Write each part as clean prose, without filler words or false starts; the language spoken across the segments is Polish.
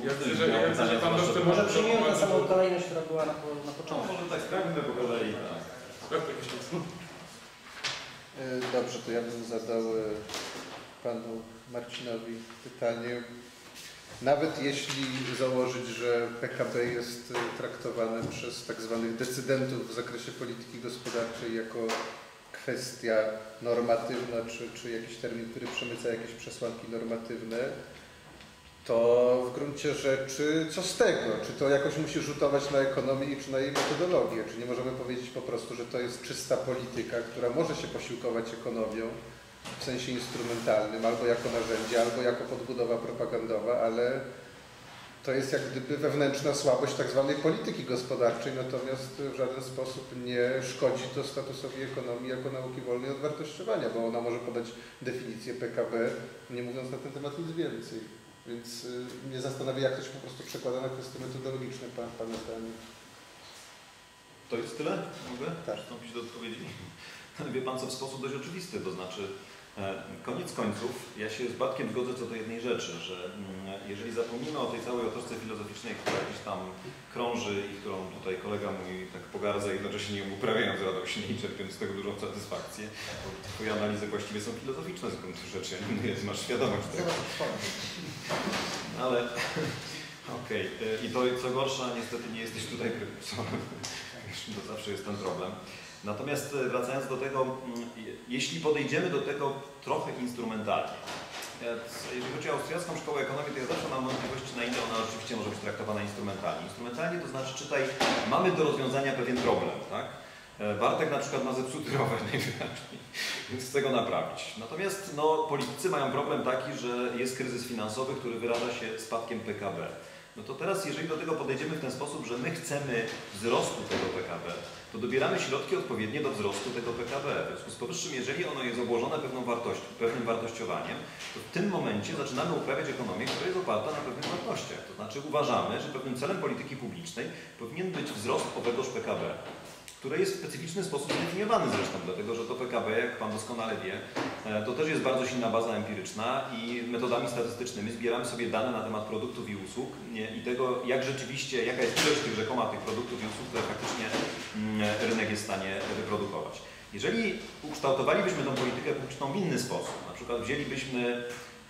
Może przyjmiemy tę samą kolejność, która była na początku. Może tak sprawimy po kolei. Dobrze, to ja bym zadał panu Marcinowi pytanie. Nawet jeśli założyć, że PKB jest traktowane przez tak zwanych decydentów w zakresie polityki gospodarczej jako kwestia normatywna, czy jakiś termin, który przemyca jakieś przesłanki normatywne, to w gruncie rzeczy co z tego? Czy to jakoś musi rzutować na ekonomię czy na jej metodologię? Czy nie możemy powiedzieć po prostu, że to jest czysta polityka, która może się posiłkować ekonomią w sensie instrumentalnym, albo jako narzędzie, albo jako podbudowa propagandowa, ale to jest jak gdyby wewnętrzna słabość tak zwanej polityki gospodarczej, natomiast w żaden sposób nie szkodzi to statusowi ekonomii jako nauki wolnej od wartościowania, bo ona może podać definicję PKB, nie mówiąc na ten temat nic więcej. Więc mnie zastanawia, jak to się po prostu przekłada na kwestie metodologiczne, Pana zdaniem. To jest tyle? Mogę tak przystąpić do odpowiedzi? Wie Pan co, w sposób dość oczywisty, to znaczy koniec końców ja się z Bartkiem zgodzę co do jednej rzeczy, że jeżeli zapomnimy o tej całej otoczce filozoficznej, która gdzieś tam krąży i którą tutaj kolega mój tak pogardza i jednocześnie ją uprawiając radośnie i czerpiąc z tego dużą satysfakcję, bo Twoje analizy właściwie są filozoficzne z gruntu rzeczy, nie masz świadomość tego. Ale okej. I to co gorsza, niestety nie jesteś tutaj profesorem, to zawsze jest ten problem. Natomiast wracając do tego, jeśli podejdziemy do tego trochę instrumentalnie, jeżeli chodzi o austriacką szkołę ekonomii, to ja zawsze mam wątpliwości, na ile ona oczywiście może być traktowana instrumentalnie. Instrumentalnie to znaczy, czytaj, mamy do rozwiązania pewien problem, tak? Bartek na przykład ma zepsuty rower najwyraźniej, więc chce go naprawić. Natomiast politycy mają problem taki, że jest kryzys finansowy, który wyraża się spadkiem PKB. No to teraz, jeżeli do tego podejdziemy w ten sposób, że my chcemy wzrostu tego PKB, to dobieramy środki odpowiednie do wzrostu tego PKB. W związku z powyższym, jeżeli ono jest obłożone pewnym wartościowaniem, to w tym momencie zaczynamy uprawiać ekonomię, która jest oparta na pewnych wartościach. To znaczy uważamy, że pewnym celem polityki publicznej powinien być wzrost owegoż PKB, które jest w specyficzny sposób zdefiniowany zresztą, dlatego że to PKB, jak Pan doskonale wie, to też jest bardzo silna baza empiryczna i metodami statystycznymi zbieramy sobie dane na temat produktów i usług i tego, jak rzeczywiście, jaka jest ilość tych rzekoma tych produktów i usług, które faktycznie rynek jest w stanie wyprodukować. Jeżeli ukształtowalibyśmy tę politykę publiczną w inny sposób, na przykład wzięlibyśmy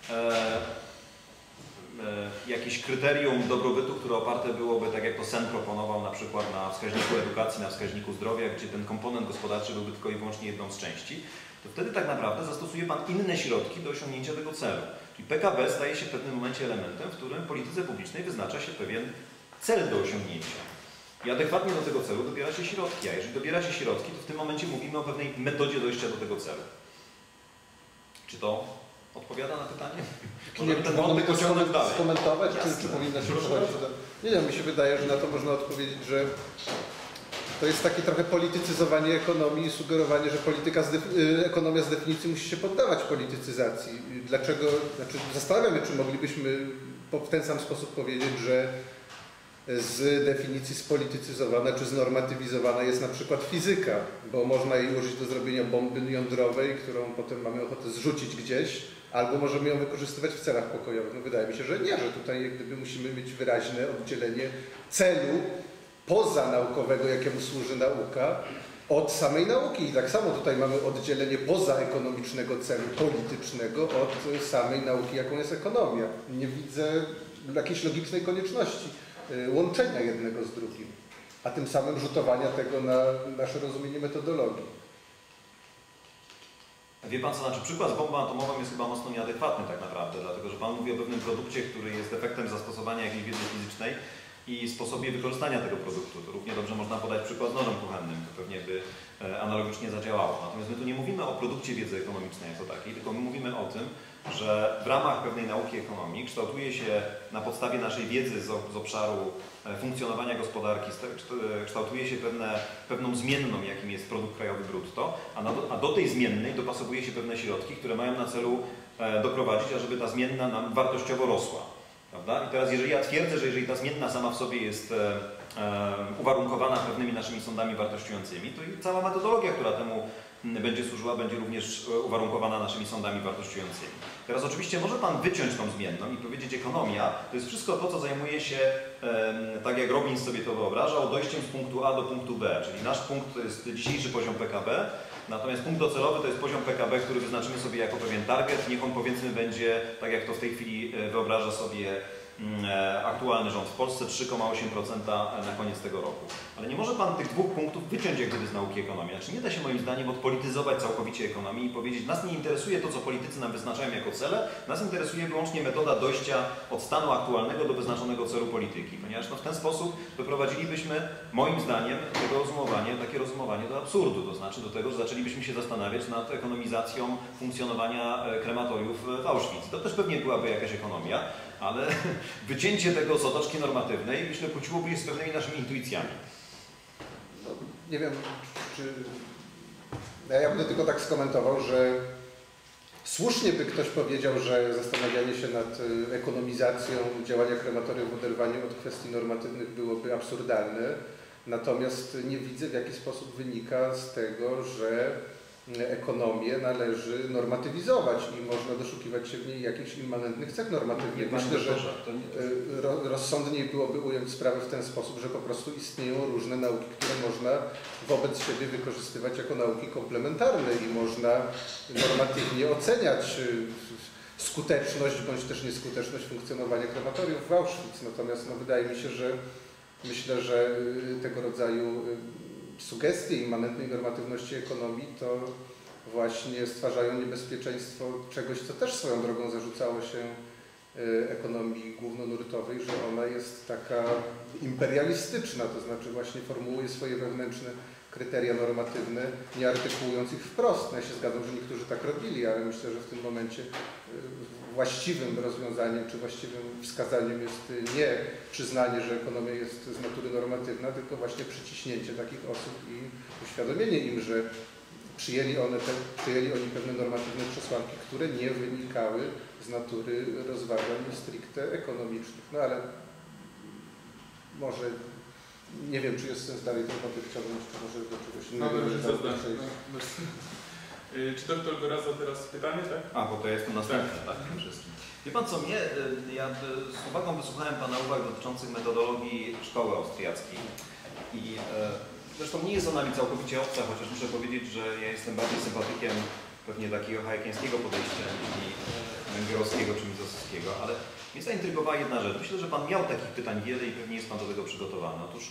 jakieś kryterium dobrobytu, które oparte byłoby, tak jak to Sen proponował, na przykład na wskaźniku edukacji, na wskaźniku zdrowia, gdzie ten komponent gospodarczy byłby tylko i wyłącznie jedną z części, to wtedy tak naprawdę zastosuje Pan inne środki do osiągnięcia tego celu. Czyli PKB staje się w pewnym momencie elementem, w którym w polityce publicznej wyznacza się pewien cel do osiągnięcia. I adekwatnie do tego celu dobiera się środki, a jeżeli dobiera się środki, to w tym momencie mówimy o pewnej metodzie dojścia do tego celu. Czy to odpowiada na pytanie? Nie wiem, czy mogę to skomentować, czy powinno się przechodzić do... Nie wiem, mi się wydaje, że na to można odpowiedzieć, że to jest takie trochę politycyzowanie ekonomii i sugerowanie, że ekonomia z definicji musi się poddawać politycyzacji. Dlaczego? Znaczy, zastanawiam się, czy moglibyśmy w ten sam sposób powiedzieć, że z definicji spolitycyzowana czy znormatywizowana jest na przykład fizyka, bo można jej użyć do zrobienia bomby jądrowej, którą potem mamy ochotę zrzucić gdzieś, albo możemy ją wykorzystywać w celach pokojowych. No wydaje mi się, że nie, że tutaj jak gdyby musimy mieć wyraźne oddzielenie celu pozanaukowego, jakiemu służy nauka, od samej nauki. I tak samo tutaj mamy oddzielenie pozaekonomicznego celu politycznego od samej nauki, jaką jest ekonomia. Nie widzę jakiejś logicznej konieczności łączenia jednego z drugim, a tym samym rzutowania tego na nasze rozumienie metodologii. Wie Pan co, znaczy przykład z bombą atomową jest chyba mocno nieadekwatny tak naprawdę, dlatego że Pan mówi o pewnym produkcie, który jest efektem zastosowania jakiejś wiedzy fizycznej i sposobie wykorzystania tego produktu. To równie dobrze można podać przykład z nożem kuchennym, to pewnie by analogicznie zadziałało. Natomiast my tu nie mówimy o produkcie wiedzy ekonomicznej jako takiej, tylko my mówimy o tym, że w ramach pewnej nauki ekonomii kształtuje się na podstawie naszej wiedzy z obszaru funkcjonowania gospodarki, kształtuje się pewną zmienną, jakim jest produkt krajowy brutto, a do tej zmiennej dopasowuje się pewne środki, które mają na celu doprowadzić, ażeby ta zmienna nam wartościowo rosła. Prawda? I teraz jeżeli ja twierdzę, że jeżeli ta zmienna sama w sobie jest uwarunkowana pewnymi naszymi sądami wartościującymi, to i cała metodologia, która temu będzie służyła, będzie również uwarunkowana naszymi sądami wartościującymi. Teraz oczywiście może Pan wyciąć tą zmienną i powiedzieć, ekonomia to jest wszystko to, co zajmuje się, tak jak Robbins sobie to wyobrażał, dojściem z punktu A do punktu B, czyli nasz punkt to jest dzisiejszy poziom PKB, natomiast punkt docelowy to jest poziom PKB, który wyznaczymy sobie jako pewien target, niech on powiedzmy będzie, tak jak to w tej chwili wyobraża sobie aktualny rząd w Polsce, 3,8% na koniec tego roku. Ale nie może Pan tych dwóch punktów wyciąć jak gdyby z nauki ekonomii. Znaczy nie da się moim zdaniem odpolityzować całkowicie ekonomii i powiedzieć, nas nie interesuje to, co politycy nam wyznaczają jako cele, nas interesuje wyłącznie metoda dojścia od stanu aktualnego do wyznaczonego celu polityki. Ponieważ no, w ten sposób doprowadzilibyśmy, moim zdaniem, takie rozumowanie do absurdu. To znaczy do tego, że zaczęlibyśmy się zastanawiać nad ekonomizacją funkcjonowania krematoriów w Auschwitz. To też pewnie byłaby jakaś ekonomia, ale wycięcie tego z otoczki normatywnej, myślę, kłóciłoby się z pewnymi naszymi intuicjami. No, nie wiem, czy... Ja bym tylko tak skomentował, że słusznie by ktoś powiedział, że zastanawianie się nad ekonomizacją działania krematorium w oderwaniu od kwestii normatywnych byłoby absurdalne. Natomiast nie widzę, w jaki sposób wynika z tego, że ekonomię należy normatywizować i można doszukiwać się w niej jakichś immanentnych cech normatywnych. Myślę, że rozsądniej byłoby ująć sprawę w ten sposób, że po prostu istnieją różne nauki, które można wobec siebie wykorzystywać jako nauki komplementarne i można normatywnie oceniać skuteczność bądź też nieskuteczność funkcjonowania krematoriów w Auschwitz. Natomiast no, wydaje mi się, że myślę, że tego rodzaju sugestie immanentnej normatywności ekonomii to właśnie stwarzają niebezpieczeństwo czegoś, co też swoją drogą zarzucało się ekonomii głównonurtowej, że ona jest taka imperialistyczna, to znaczy właśnie formułuje swoje wewnętrzne kryteria normatywne, nie artykułując ich wprost. No ja się zgadzam, że niektórzy tak robili, ale myślę, że w tym momencie właściwym rozwiązaniem czy właściwym wskazaniem jest nie przyznanie, że ekonomia jest z natury normatywna, tylko właśnie przyciśnięcie takich osób i uświadomienie im, że przyjęli oni pewne normatywne przesłanki, które nie wynikały z natury rozważań stricte ekonomicznych. No ale może nie wiem, czy jest sens dalej tego chciałbym jeszcze może do czegoś innego. Czy doktor Goraza teraz pytanie, tak? A, bo to jest to następne, tak? Wie Pan co, ja z uwagą wysłuchałem Pana uwag dotyczących metodologii szkoły austriackiej i zresztą nie jest ona mi całkowicie obca, chociaż muszę powiedzieć, że ja jestem bardziej sympatykiem pewnie takiego hayekiańskiego podejścia niż węgierowskiego czy misosowskiego, ale mnie zaintrygowała jedna rzecz. Myślę, że Pan miał takich pytań wiele i pewnie jest Pan do tego przygotowany. Otóż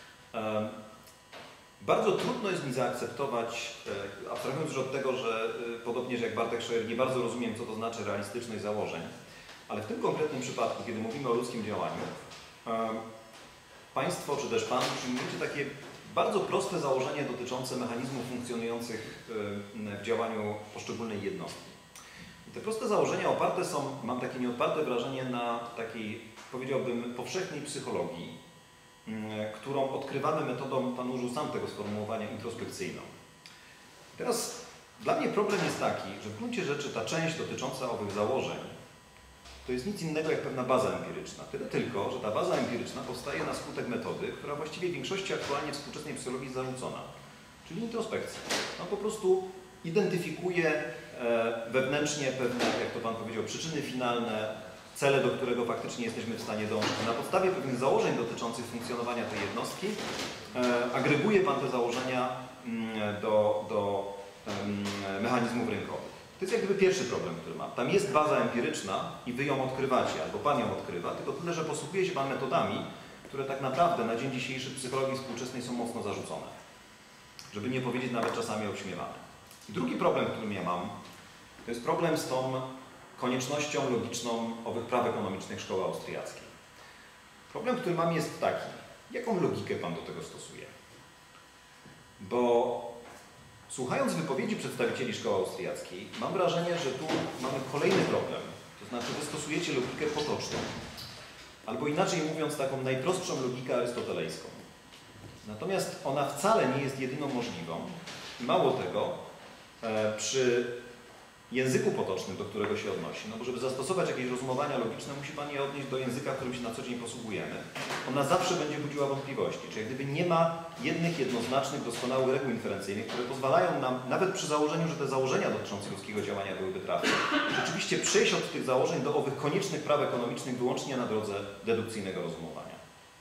bardzo trudno jest mi zaakceptować, abstrahując już od tego, że podobnie jak Bartek Scheuer, nie bardzo rozumiem, co to znaczy realistyczność założeń, ale w tym konkretnym przypadku, kiedy mówimy o ludzkim działaniu, Państwo czy też Pan przyjmujecie takie bardzo proste założenie dotyczące mechanizmów funkcjonujących w działaniu poszczególnej jednostki. I te proste założenia oparte są, mam takie nieodparte wrażenie, na takiej, powiedziałbym, powszechnej psychologii, którą odkrywamy metodą, Pan użył sam tego sformułowania, introspekcyjną. Teraz dla mnie problem jest taki, że w gruncie rzeczy ta część dotycząca owych założeń to jest nic innego jak pewna baza empiryczna. Tyle tylko, że ta baza empiryczna powstaje na skutek metody, która właściwie w większości aktualnie współczesnej psychologii jest zarzucona, czyli introspekcja. On po prostu identyfikuje wewnętrznie pewne, jak to Pan powiedział, przyczyny finalne, cele, do którego faktycznie jesteśmy w stanie dążyć. Na podstawie pewnych założeń dotyczących funkcjonowania tej jednostki agreguje Pan te założenia do mechanizmów rynkowych. To jest jak gdyby pierwszy problem, który mam. Tam jest baza empiryczna i Wy ją odkrywacie, albo Pan ją odkrywa, tylko tyle, że posługuje się Pan metodami, które tak naprawdę na dzień dzisiejszy w psychologii współczesnej są mocno zarzucone. Żeby nie powiedzieć nawet czasami obśmiewane. I drugi problem, który ja mam, to jest problem z tą koniecznością logiczną owych praw ekonomicznych szkoły austriackiej. Problem, który mam, jest taki. Jaką logikę Pan do tego stosuje? Bo słuchając wypowiedzi przedstawicieli szkoły austriackiej, mam wrażenie, że tu mamy kolejny problem. To znaczy, Wy stosujecie logikę potoczną. Albo inaczej mówiąc, taką najprostszą logikę arystotelejską. Natomiast ona wcale nie jest jedyną możliwą. I mało tego, przy języku potocznym, do którego się odnosi. No bo żeby zastosować jakieś rozumowania logiczne, musi Pan je odnieść do języka, którym się na co dzień posługujemy. Ona zawsze będzie budziła wątpliwości. Czyli jak gdyby nie ma jednych, jednoznacznych, doskonałych reguł inferencyjnych, które pozwalają nam, nawet przy założeniu, że te założenia dotyczące ludzkiego działania byłyby trafne, rzeczywiście przejść od tych założeń do owych koniecznych praw ekonomicznych wyłącznie na drodze dedukcyjnego rozumowania.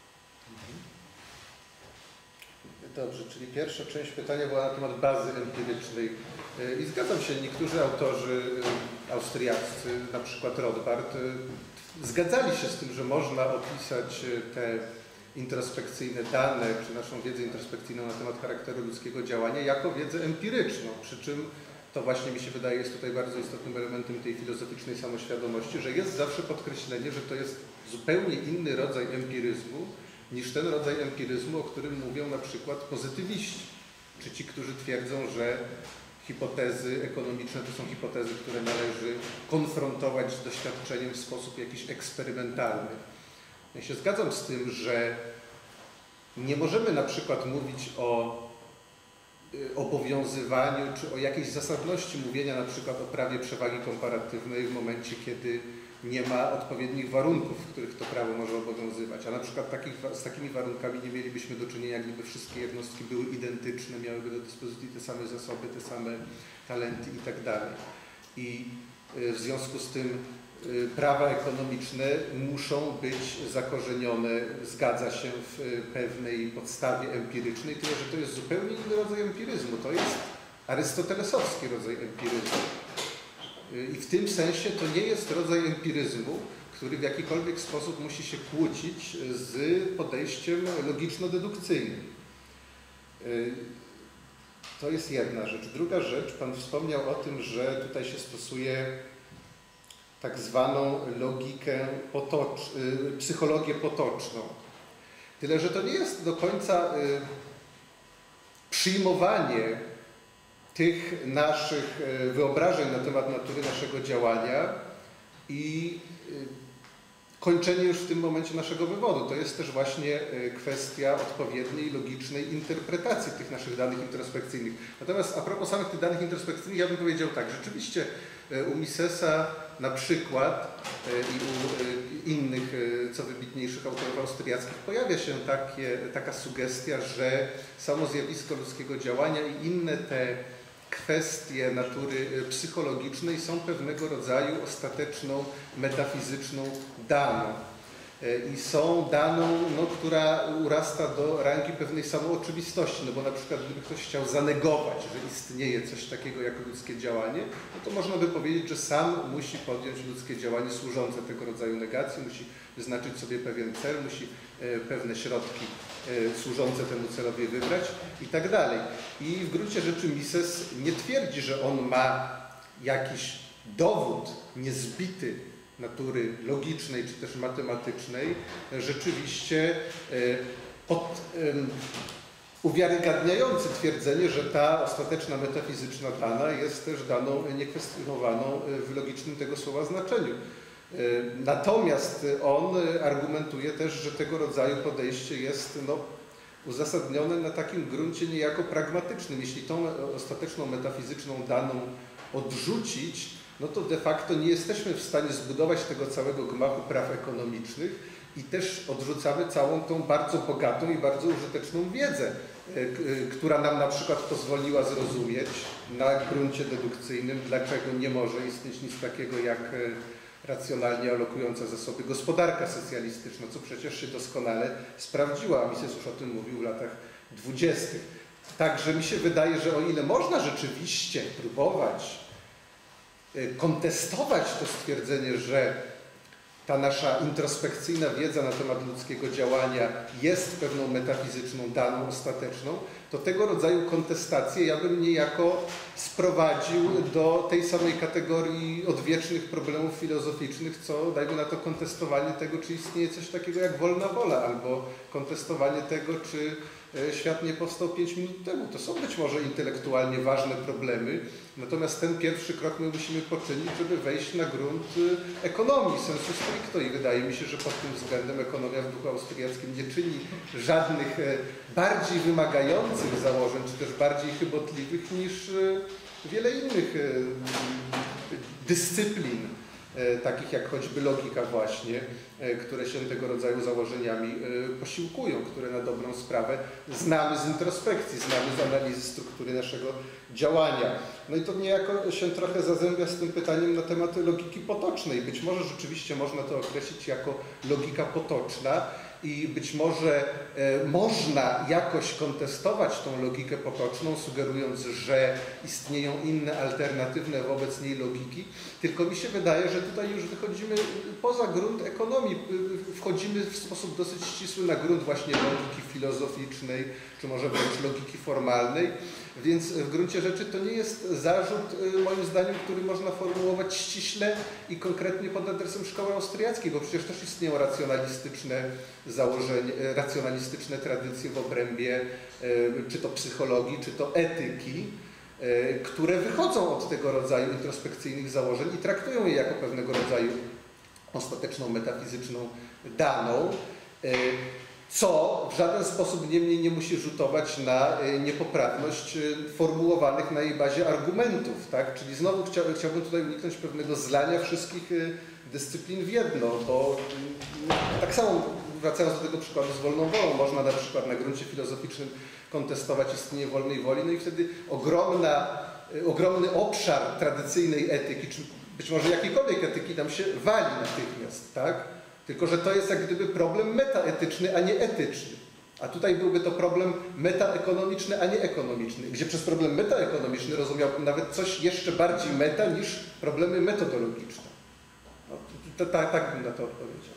Dobrze, czyli pierwsza część pytania była na temat bazy empirycznej. I zgadzam się, niektórzy autorzy austriaccy, na przykład Rothbard, zgadzali się z tym, że można opisać te introspekcyjne dane, czy naszą wiedzę introspekcyjną na temat charakteru ludzkiego działania jako wiedzę empiryczną, przy czym to właśnie mi się wydaje jest tutaj bardzo istotnym elementem tej filozoficznej samoświadomości, że jest zawsze podkreślenie, że to jest zupełnie inny rodzaj empiryzmu niż ten rodzaj empiryzmu, o którym mówią na przykład pozytywiści, czy ci, którzy twierdzą, że hipotezy ekonomiczne to są hipotezy, które należy konfrontować z doświadczeniem w sposób jakiś eksperymentalny. Ja się zgadzam z tym, że nie możemy na przykład mówić o obowiązywaniu czy o jakiejś zasadności mówienia na przykład o prawie przewagi komparatywnej w momencie, kiedy nie ma odpowiednich warunków, w których to prawo może obowiązywać. A na przykład z takimi warunkami nie mielibyśmy do czynienia, jak gdyby wszystkie jednostki były identyczne, miałyby do dyspozycji te same zasoby, te same talenty i tak dalej. I w związku z tym prawa ekonomiczne muszą być zakorzenione, zgadza się, w pewnej podstawie empirycznej, tyle że to jest zupełnie inny rodzaj empiryzmu. To jest arystotelesowski rodzaj empiryzmu. I w tym sensie to nie jest rodzaj empiryzmu, który w jakikolwiek sposób musi się kłócić z podejściem logiczno-dedukcyjnym. To jest jedna rzecz. Druga rzecz, Pan wspomniał o tym, że tutaj się stosuje tak zwaną logikę psychologię potoczną. Tyle że to nie jest do końca przyjmowanie tych naszych wyobrażeń na temat natury naszego działania i kończenie już w tym momencie naszego wywodu. To jest też właśnie kwestia odpowiedniej, logicznej interpretacji tych naszych danych introspekcyjnych. Natomiast a propos samych tych danych introspekcyjnych, ja bym powiedział tak, rzeczywiście u Misesa na przykład i u innych, co wybitniejszych autorów austriackich pojawia się taka sugestia, że samo zjawisko ludzkiego działania i inne te kwestie natury psychologicznej są pewnego rodzaju ostateczną, metafizyczną daną. I są daną, która urasta do rangi pewnej samooczywistości, no bo na przykład gdyby ktoś chciał zanegować, że istnieje coś takiego jak ludzkie działanie, no to można by powiedzieć, że sam musi podjąć ludzkie działanie służące tego rodzaju negacji, musi wyznaczyć sobie pewien cel, musi pewne środki służące temu celowi wybrać i tak dalej. I w gruncie rzeczy Mises nie twierdzi, że on ma jakiś dowód niezbity natury logicznej czy też matematycznej, rzeczywiście uwiarygadniający twierdzenie, że ta ostateczna metafizyczna dana jest też daną niekwestionowaną w logicznym tego słowa znaczeniu. Natomiast on argumentuje też, że tego rodzaju podejście jest uzasadnione na takim gruncie niejako pragmatycznym. Jeśli tą ostateczną metafizyczną daną odrzucić, no to de facto nie jesteśmy w stanie zbudować tego całego gmachu praw ekonomicznych i też odrzucamy całą tą bardzo bogatą i bardzo użyteczną wiedzę, która nam na przykład pozwoliła zrozumieć na gruncie dedukcyjnym, dlaczego nie może istnieć nic takiego jak racjonalnie alokująca zasoby gospodarka socjalistyczna, co przecież się doskonale sprawdziła, a Mises już o tym mówił w latach 20. Także mi się wydaje, że o ile można rzeczywiście próbować kontestować to stwierdzenie, że ta nasza introspekcyjna wiedza na temat ludzkiego działania jest pewną metafizyczną daną ostateczną, to tego rodzaju kontestacje ja bym niejako sprowadził do tej samej kategorii odwiecznych problemów filozoficznych, co dajmy na to kontestowanie tego, czy istnieje coś takiego jak wolna wola, albo kontestowanie tego, czy świat nie powstał 5 minut temu. To są być może intelektualnie ważne problemy, natomiast ten pierwszy krok my musimy poczynić, żeby wejść na grunt ekonomii, sensu stricto, i wydaje mi się, że pod tym względem ekonomia w duchu austriackim nie czyni żadnych bardziej wymagających założeń, czy też bardziej chybotliwych niż wiele innych dyscyplin, takich jak choćby logika właśnie, które się tego rodzaju założeniami posiłkują, które na dobrą sprawę znamy z introspekcji, znamy z analizy struktury naszego działania. No i to niejako się trochę zazębia z tym pytaniem na temat logiki potocznej. Być może rzeczywiście można to określić jako logika potoczna i być może można jakoś kontestować tą logikę potoczną, sugerując, że istnieją inne, alternatywne wobec niej logiki. Tylko mi się wydaje, że tutaj już wychodzimy poza grunt ekonomii, wchodzimy w sposób dosyć ścisły na grunt właśnie logiki filozoficznej, czy może wręcz logiki formalnej. Więc w gruncie rzeczy to nie jest zarzut, moim zdaniem, który można formułować ściśle i konkretnie pod adresem szkoły austriackiej, bo przecież też istnieją racjonalistyczne założenia, racjonalistyczne tradycje w obrębie czy to psychologii, czy to etyki, które wychodzą od tego rodzaju introspekcyjnych założeń i traktują je jako pewnego rodzaju ostateczną metafizyczną daną, co w żaden sposób niemniej nie musi rzutować na niepoprawność formułowanych na jej bazie argumentów. Tak? Czyli znowu chciałbym tutaj uniknąć pewnego zlania wszystkich dyscyplin w jedno, bo tak samo wracając do tego przykładu z wolną wolą, można na przykład na gruncie filozoficznym kontestować istnienie wolnej woli, no i wtedy ogromny obszar tradycyjnej etyki, czy być może jakiejkolwiek etyki tam się wali natychmiast, tak? Tylko że to jest jak gdyby problem metaetyczny, a nie etyczny. A tutaj byłby to problem metaekonomiczny, a nie ekonomiczny, gdzie przez problem metaekonomiczny rozumiałbym nawet coś jeszcze bardziej meta niż problemy metodologiczne. No, tak bym na to odpowiedział.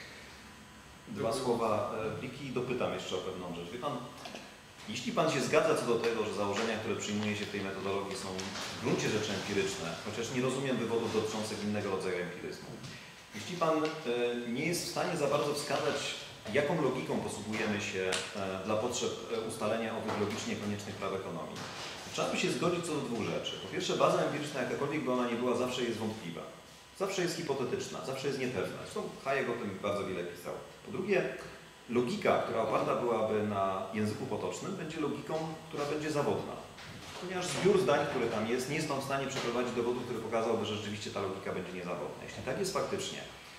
Dwa słowa Bliki i dopytam jeszcze o pewną rzecz. Wie pan, jeśli pan się zgadza co do tego, że założenia, które przyjmuje się w tej metodologii są w gruncie rzeczy empiryczne, chociaż nie rozumiem wywodów dotyczących innego rodzaju empiryzmu. Jeśli pan nie jest w stanie za bardzo wskazać, jaką logiką posługujemy się dla potrzeb ustalenia owych logicznie koniecznych praw ekonomii, trzeba by się zgodzić co do dwóch rzeczy. Po pierwsze, baza empiryczna, jakakolwiek by ona nie była, zawsze jest wątpliwa. Zawsze jest hipotetyczna, zawsze jest niepewna. Zresztą Hayek o tym bardzo wiele pisał. Po drugie, logika, która oparta byłaby na języku potocznym, będzie logiką, która będzie zawodna. Ponieważ zbiór zdań, który tam jest, nie jest tam w stanie przeprowadzić dowodu, który pokazałby, że rzeczywiście ta logika będzie niezawodna. Jeśli tak jest faktycznie,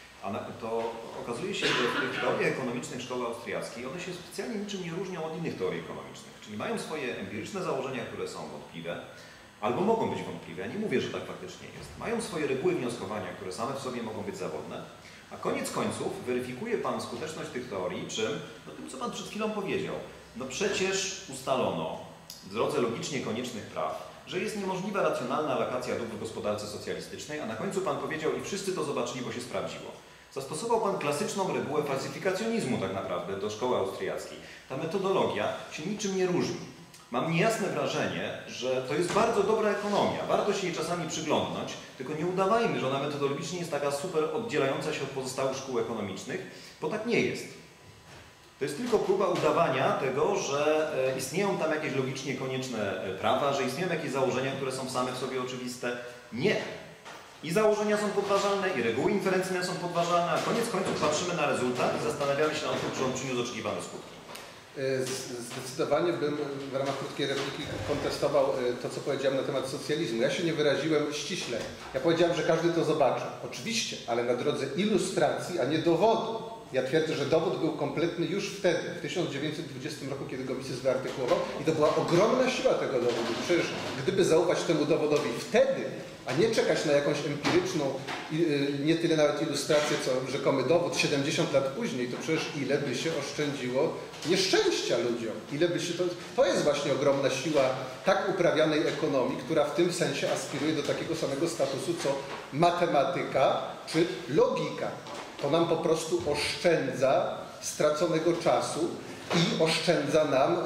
to okazuje się, że w tych teoriach ekonomicznych szkoły austriackiej one się specjalnie niczym nie różnią od innych teorii ekonomicznych. Czyli mają swoje empiryczne założenia, które są wątpliwe, albo mogą być wątpliwe. Ja nie mówię, że tak faktycznie jest. Mają swoje reguły wnioskowania, które same w sobie mogą być zawodne, a koniec końców weryfikuje pan skuteczność tych teorii czym? No tym, co pan przed chwilą powiedział. No przecież ustalono w drodze logicznie koniecznych praw, że jest niemożliwa racjonalna alokacja dóbr w gospodarce socjalistycznej, a na końcu pan powiedział i wszyscy to zobaczyli, bo się sprawdziło. Zastosował pan klasyczną regułę falsyfikacjonizmu tak naprawdę do szkoły austriackiej. Ta metodologia się niczym nie różni. Mam niejasne wrażenie, że to jest bardzo dobra ekonomia. Warto się jej czasami przyglądnąć, tylko nie udawajmy, że ona metodologicznie jest taka super oddzielająca się od pozostałych szkół ekonomicznych, bo tak nie jest. To jest tylko próba udawania tego, że istnieją tam jakieś logicznie konieczne prawa, że istnieją jakieś założenia, które są same w sobie oczywiste. Nie. I założenia są podważalne, i reguły inferencyjne są podważalne, a koniec końców patrzymy na rezultat i zastanawiamy się nad tym, czy on przyniósł oczekiwane skutki. Zdecydowanie bym w ramach krótkiej repliki kontestował to, co powiedziałem na temat socjalizmu. Ja się nie wyraziłem ściśle. Ja powiedziałem, że każdy to zobaczy. Oczywiście, ale na drodze ilustracji, a nie dowodu. Ja twierdzę, że dowód był kompletny już wtedy, w 1920 roku, kiedy go Mises wyartykułował i to była ogromna siła tego dowodu. Przecież gdyby zaufać temu dowodowi wtedy, a nie czekać na jakąś empiryczną, nie tyle nawet ilustrację, co rzekomy dowód 70 lat później, to przecież ile by się oszczędziło nieszczęścia ludziom. Ile by się to jest właśnie ogromna siła tak uprawianej ekonomii, która w tym sensie aspiruje do takiego samego statusu, co matematyka czy logika. To nam po prostu oszczędza straconego czasu i oszczędza nam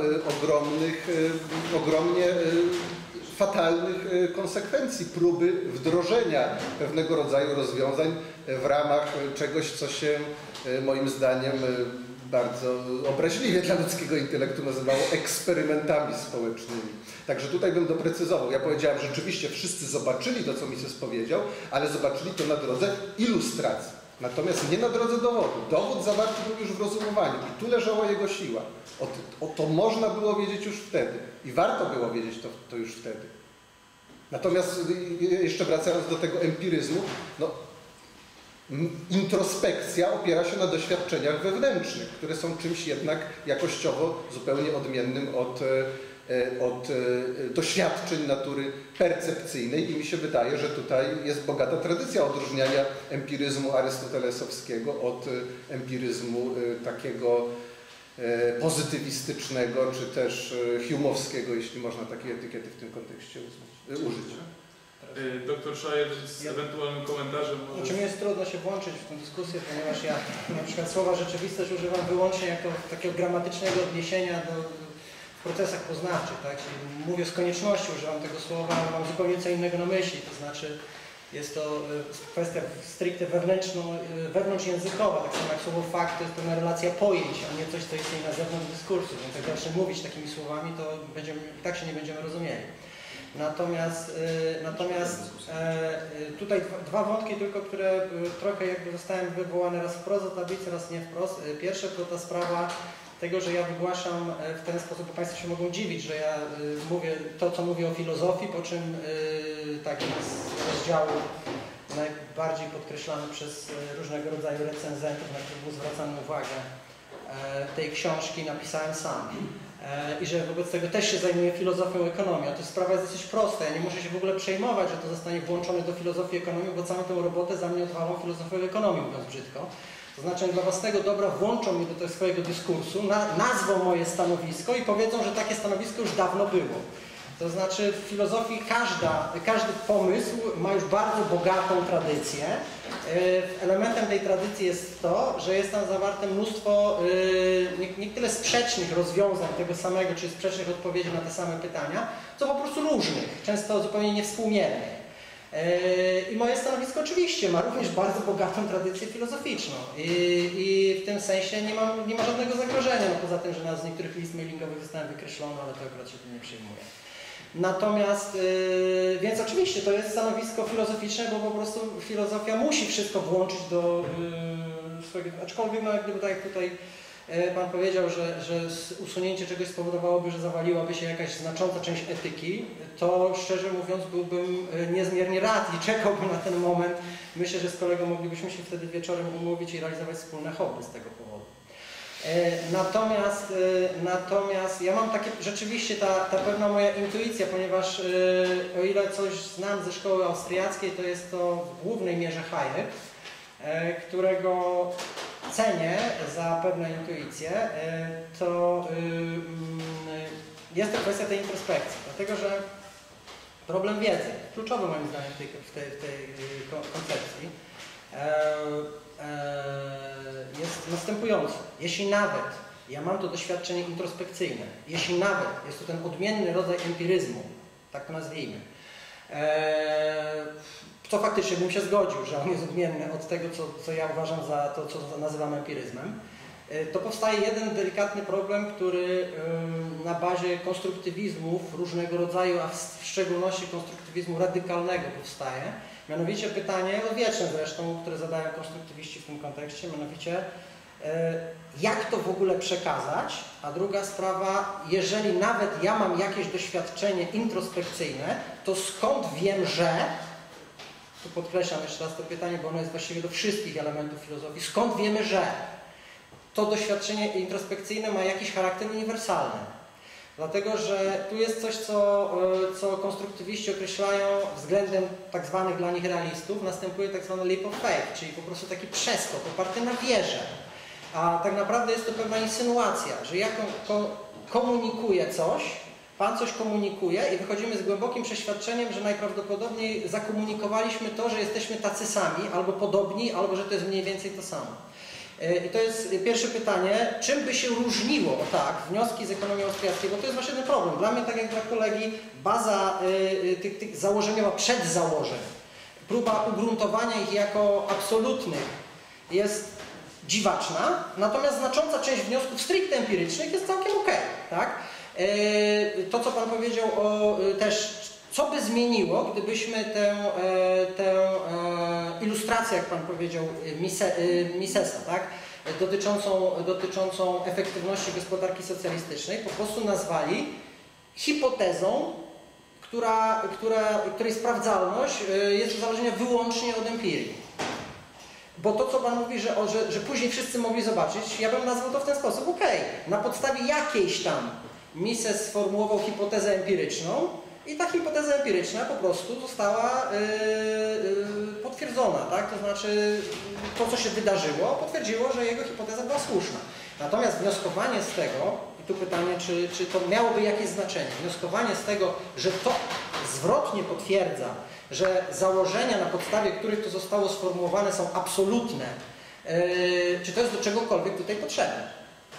ogromnie fatalnych konsekwencji próby wdrożenia pewnego rodzaju rozwiązań w ramach czegoś, co się moim zdaniem bardzo obraźliwie dla ludzkiego intelektu nazywało eksperymentami społecznymi. Także tutaj bym doprecyzował. Ja powiedziałem, że rzeczywiście wszyscy zobaczyli to, co Mises powiedział, ale zobaczyli to na drodze ilustracji. Natomiast nie na drodze dowodu. Dowód zawarty był już w rozumowaniu i tu leżała jego siła. To można było wiedzieć już wtedy i warto było wiedzieć to już wtedy. Natomiast jeszcze wracając do tego empiryzmu, no, introspekcja opiera się na doświadczeniach wewnętrznych, które są czymś jednak jakościowo zupełnie odmiennym od doświadczeń natury percepcyjnej i mi się wydaje, że tutaj jest bogata tradycja odróżniania empiryzmu arystotelesowskiego od empiryzmu takiego pozytywistycznego, czy też Hume'owskiego, jeśli można takiej etykiety w tym kontekście użyć. Doktor Szajer z ewentualnym komentarzem może... Znaczy mi jest trudno się włączyć w tę dyskusję, ponieważ ja na przykład słowa rzeczywistość używam wyłącznie jako takiego gramatycznego odniesienia do w procesach poznawczych, tak? Czyli mówię z konieczności, używam tego słowa, ale mam zupełnie co innego na myśli, to znaczy jest to kwestia stricte wewnątrzjęzykowa, tak samo jak słowo fakt to jest pewna relacja pojęć, a nie coś, co istnieje na zewnątrz dyskursu. Więc jak zacznę mówić takimi słowami, to tak się nie będziemy rozumieli. Natomiast tutaj dwa wątki tylko, które trochę jakby zostałem wywołane raz wprost do tablicy, raz nie wprost. Pierwsze to ta sprawa tego, że ja wygłaszam w ten sposób, bo Państwo się mogą dziwić, że ja mówię to, co mówię o filozofii, po czym taki z rozdziału najbardziej podkreślany przez różnego rodzaju recenzentów, na których było zwracane uwagę tej książki, napisałem sam. I że wobec tego też się zajmuję filozofią ekonomii. A to sprawa jest dosyć prosta. Ja nie muszę się w ogóle przejmować, że to zostanie włączone do filozofii ekonomii, bo całą tę robotę za mnie odwalą filozofię ekonomii, mówiąc brzydko. To znaczy dla własnego dobra włączą mnie do tego swojego dyskursu, nazwą moje stanowisko i powiedzą, że takie stanowisko już dawno było. To znaczy w filozofii każdy pomysł ma już bardzo bogatą tradycję. Elementem tej tradycji jest to, że jest tam zawarte mnóstwo nie tyle sprzecznych rozwiązań tego samego, czy sprzecznych odpowiedzi na te same pytania, co po prostu różnych, często zupełnie niewspółmiernych. I moje stanowisko oczywiście ma również bardzo bogatą tradycję filozoficzną i w tym sensie nie ma żadnego zagrożenia, no poza tym, że z niektórych list mailingowych zostałem wykreślony, ale to akurat się tym nie przejmuję. Natomiast, więc oczywiście to jest stanowisko filozoficzne, bo po prostu filozofia musi wszystko włączyć do swojego, aczkolwiek no jak gdyby tak jak tutaj Pan powiedział, że usunięcie czegoś spowodowałoby, że zawaliłaby się jakaś znacząca część etyki, to szczerze mówiąc byłbym niezmiernie rad i czekałbym na ten moment. Myślę, że z kolegą moglibyśmy się wtedy wieczorem umówić i realizować wspólne hobby z tego powodu. Natomiast ja mam takie, rzeczywiście ta pewna moja intuicja, ponieważ o ile coś znam ze szkoły austriackiej, to jest to w głównej mierze Hayek, którego cenię za pewne intuicje, to jest to kwestia tej introspekcji, dlatego że problem wiedzy, kluczowy moim zdaniem w tej koncepcji, jest następujący. Jeśli nawet ja mam to doświadczenie introspekcyjne, jeśli nawet jest to ten odmienny rodzaj empiryzmu, tak to nazwijmy, co faktycznie bym się zgodził, że on jest odmienny od tego, co ja uważam za to, co nazywam empiryzmem, to powstaje jeden delikatny problem, który na bazie konstruktywizmów różnego rodzaju, a w szczególności konstruktywizmu radykalnego powstaje. Mianowicie pytanie, wieczne zresztą, które zadają konstruktywiści w tym kontekście, mianowicie jak to w ogóle przekazać, a druga sprawa, jeżeli nawet ja mam jakieś doświadczenie introspekcyjne, to skąd wiem, że, tu podkreślam jeszcze raz to pytanie, bo ono jest właściwie do wszystkich elementów filozofii, skąd wiemy, że to doświadczenie introspekcyjne ma jakiś charakter uniwersalny. Dlatego, że tu jest coś, co konstruktywiści określają względem tak zwanych dla nich realistów, następuje tak zwany leap of faith, czyli po prostu taki przeskok oparty na wierze. A tak naprawdę jest to pewna insynuacja, że ja komunikuję coś, Pan coś komunikuje i wychodzimy z głębokim przeświadczeniem, że najprawdopodobniej zakomunikowaliśmy to, że jesteśmy tacy sami, albo podobni, albo że to jest mniej więcej to samo. I to jest pierwsze pytanie, czym by się różniło, wnioski z ekonomii austriackiej, bo to jest właśnie ten problem. Dla mnie, tak jak dla kolegi, baza tych założeniowa przedzałożeń, próba ugruntowania ich jako absolutnych jest dziwaczna, natomiast znacząca część wniosków stricte empirycznych jest całkiem okej, tak? To, co Pan powiedział o też, co by zmieniło, gdybyśmy tę ilustrację, jak Pan powiedział, Misesa, tak? dotyczącą efektywności gospodarki socjalistycznej, po prostu nazwali hipotezą, której sprawdzalność jest uzależniona wyłącznie od empirii. Bo to, co Pan mówi, że później wszyscy mogli zobaczyć, ja bym nazwał to w ten sposób. Okej, na podstawie jakiejś tam Mises sformułował hipotezę empiryczną i ta hipoteza empiryczna po prostu została potwierdzona, tak? To znaczy to, co się wydarzyło, potwierdziło, że jego hipoteza była słuszna. Natomiast wnioskowanie z tego, i tu pytanie, czy to miałoby jakieś znaczenie, wnioskowanie z tego, że to zwrotnie potwierdza, że założenia, na podstawie których to zostało sformułowane, są absolutne, czy to jest do czegokolwiek tutaj potrzebne?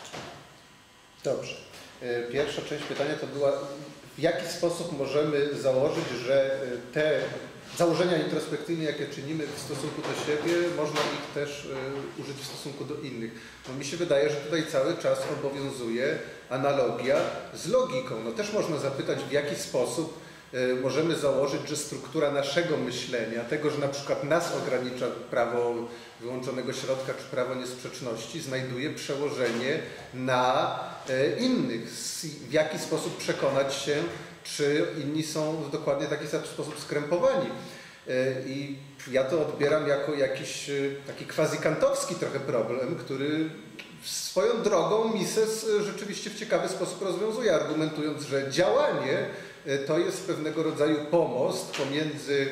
Dobrze. Pierwsza część pytania to była, w jaki sposób możemy założyć, że te założenia introspekcyjne, jakie czynimy w stosunku do siebie, można ich też użyć w stosunku do innych. No mi się wydaje, że tutaj cały czas obowiązuje analogia z logiką. No też można zapytać, w jaki sposób możemy założyć, że struktura naszego myślenia, tego, że na przykład nas ogranicza prawo wyłączonego środka czy prawo niesprzeczności, znajduje przełożenie na innych. W jaki sposób przekonać się, czy inni są w dokładnie taki sam sposób skrępowani. I ja to odbieram jako jakiś taki quasi-kantowski trochę problem, który swoją drogą Mises rzeczywiście w ciekawy sposób rozwiązuje, argumentując, że działanie to jest pewnego rodzaju pomost pomiędzy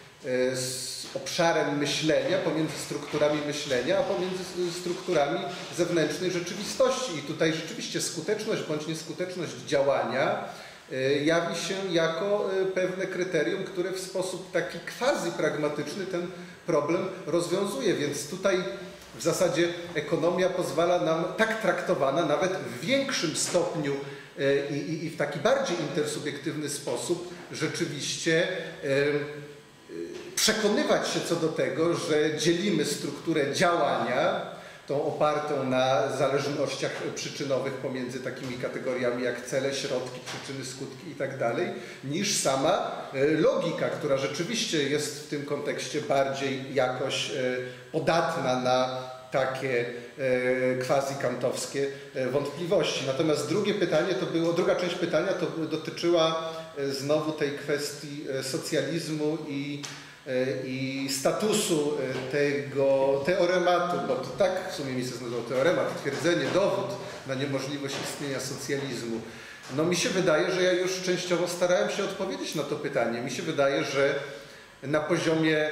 obszarem myślenia, pomiędzy strukturami myślenia, a pomiędzy strukturami zewnętrznej rzeczywistości. I tutaj rzeczywiście skuteczność bądź nieskuteczność działania jawi się jako pewne kryterium, które w sposób taki quasi-pragmatyczny ten problem rozwiązuje. Więc tutaj w zasadzie ekonomia pozwala nam, tak traktowana, nawet w większym stopniu i w taki bardziej intersubiektywny sposób rzeczywiście przekonywać się co do tego, że dzielimy strukturę działania, tą opartą na zależnościach przyczynowych pomiędzy takimi kategoriami jak cele, środki, przyczyny, skutki i tak dalej, niż sama logika, która rzeczywiście jest w tym kontekście bardziej jakoś podatna na takie quasi-kantowskie wątpliwości. Natomiast druga część pytania to dotyczyła znowu tej kwestii socjalizmu i statusu tego teorematu, bo to tak w sumie Mises nazywał teoremat, twierdzenie, dowód na niemożliwość istnienia socjalizmu. No mi się wydaje, że ja już częściowo starałem się odpowiedzieć na to pytanie. Mi się wydaje, że na poziomie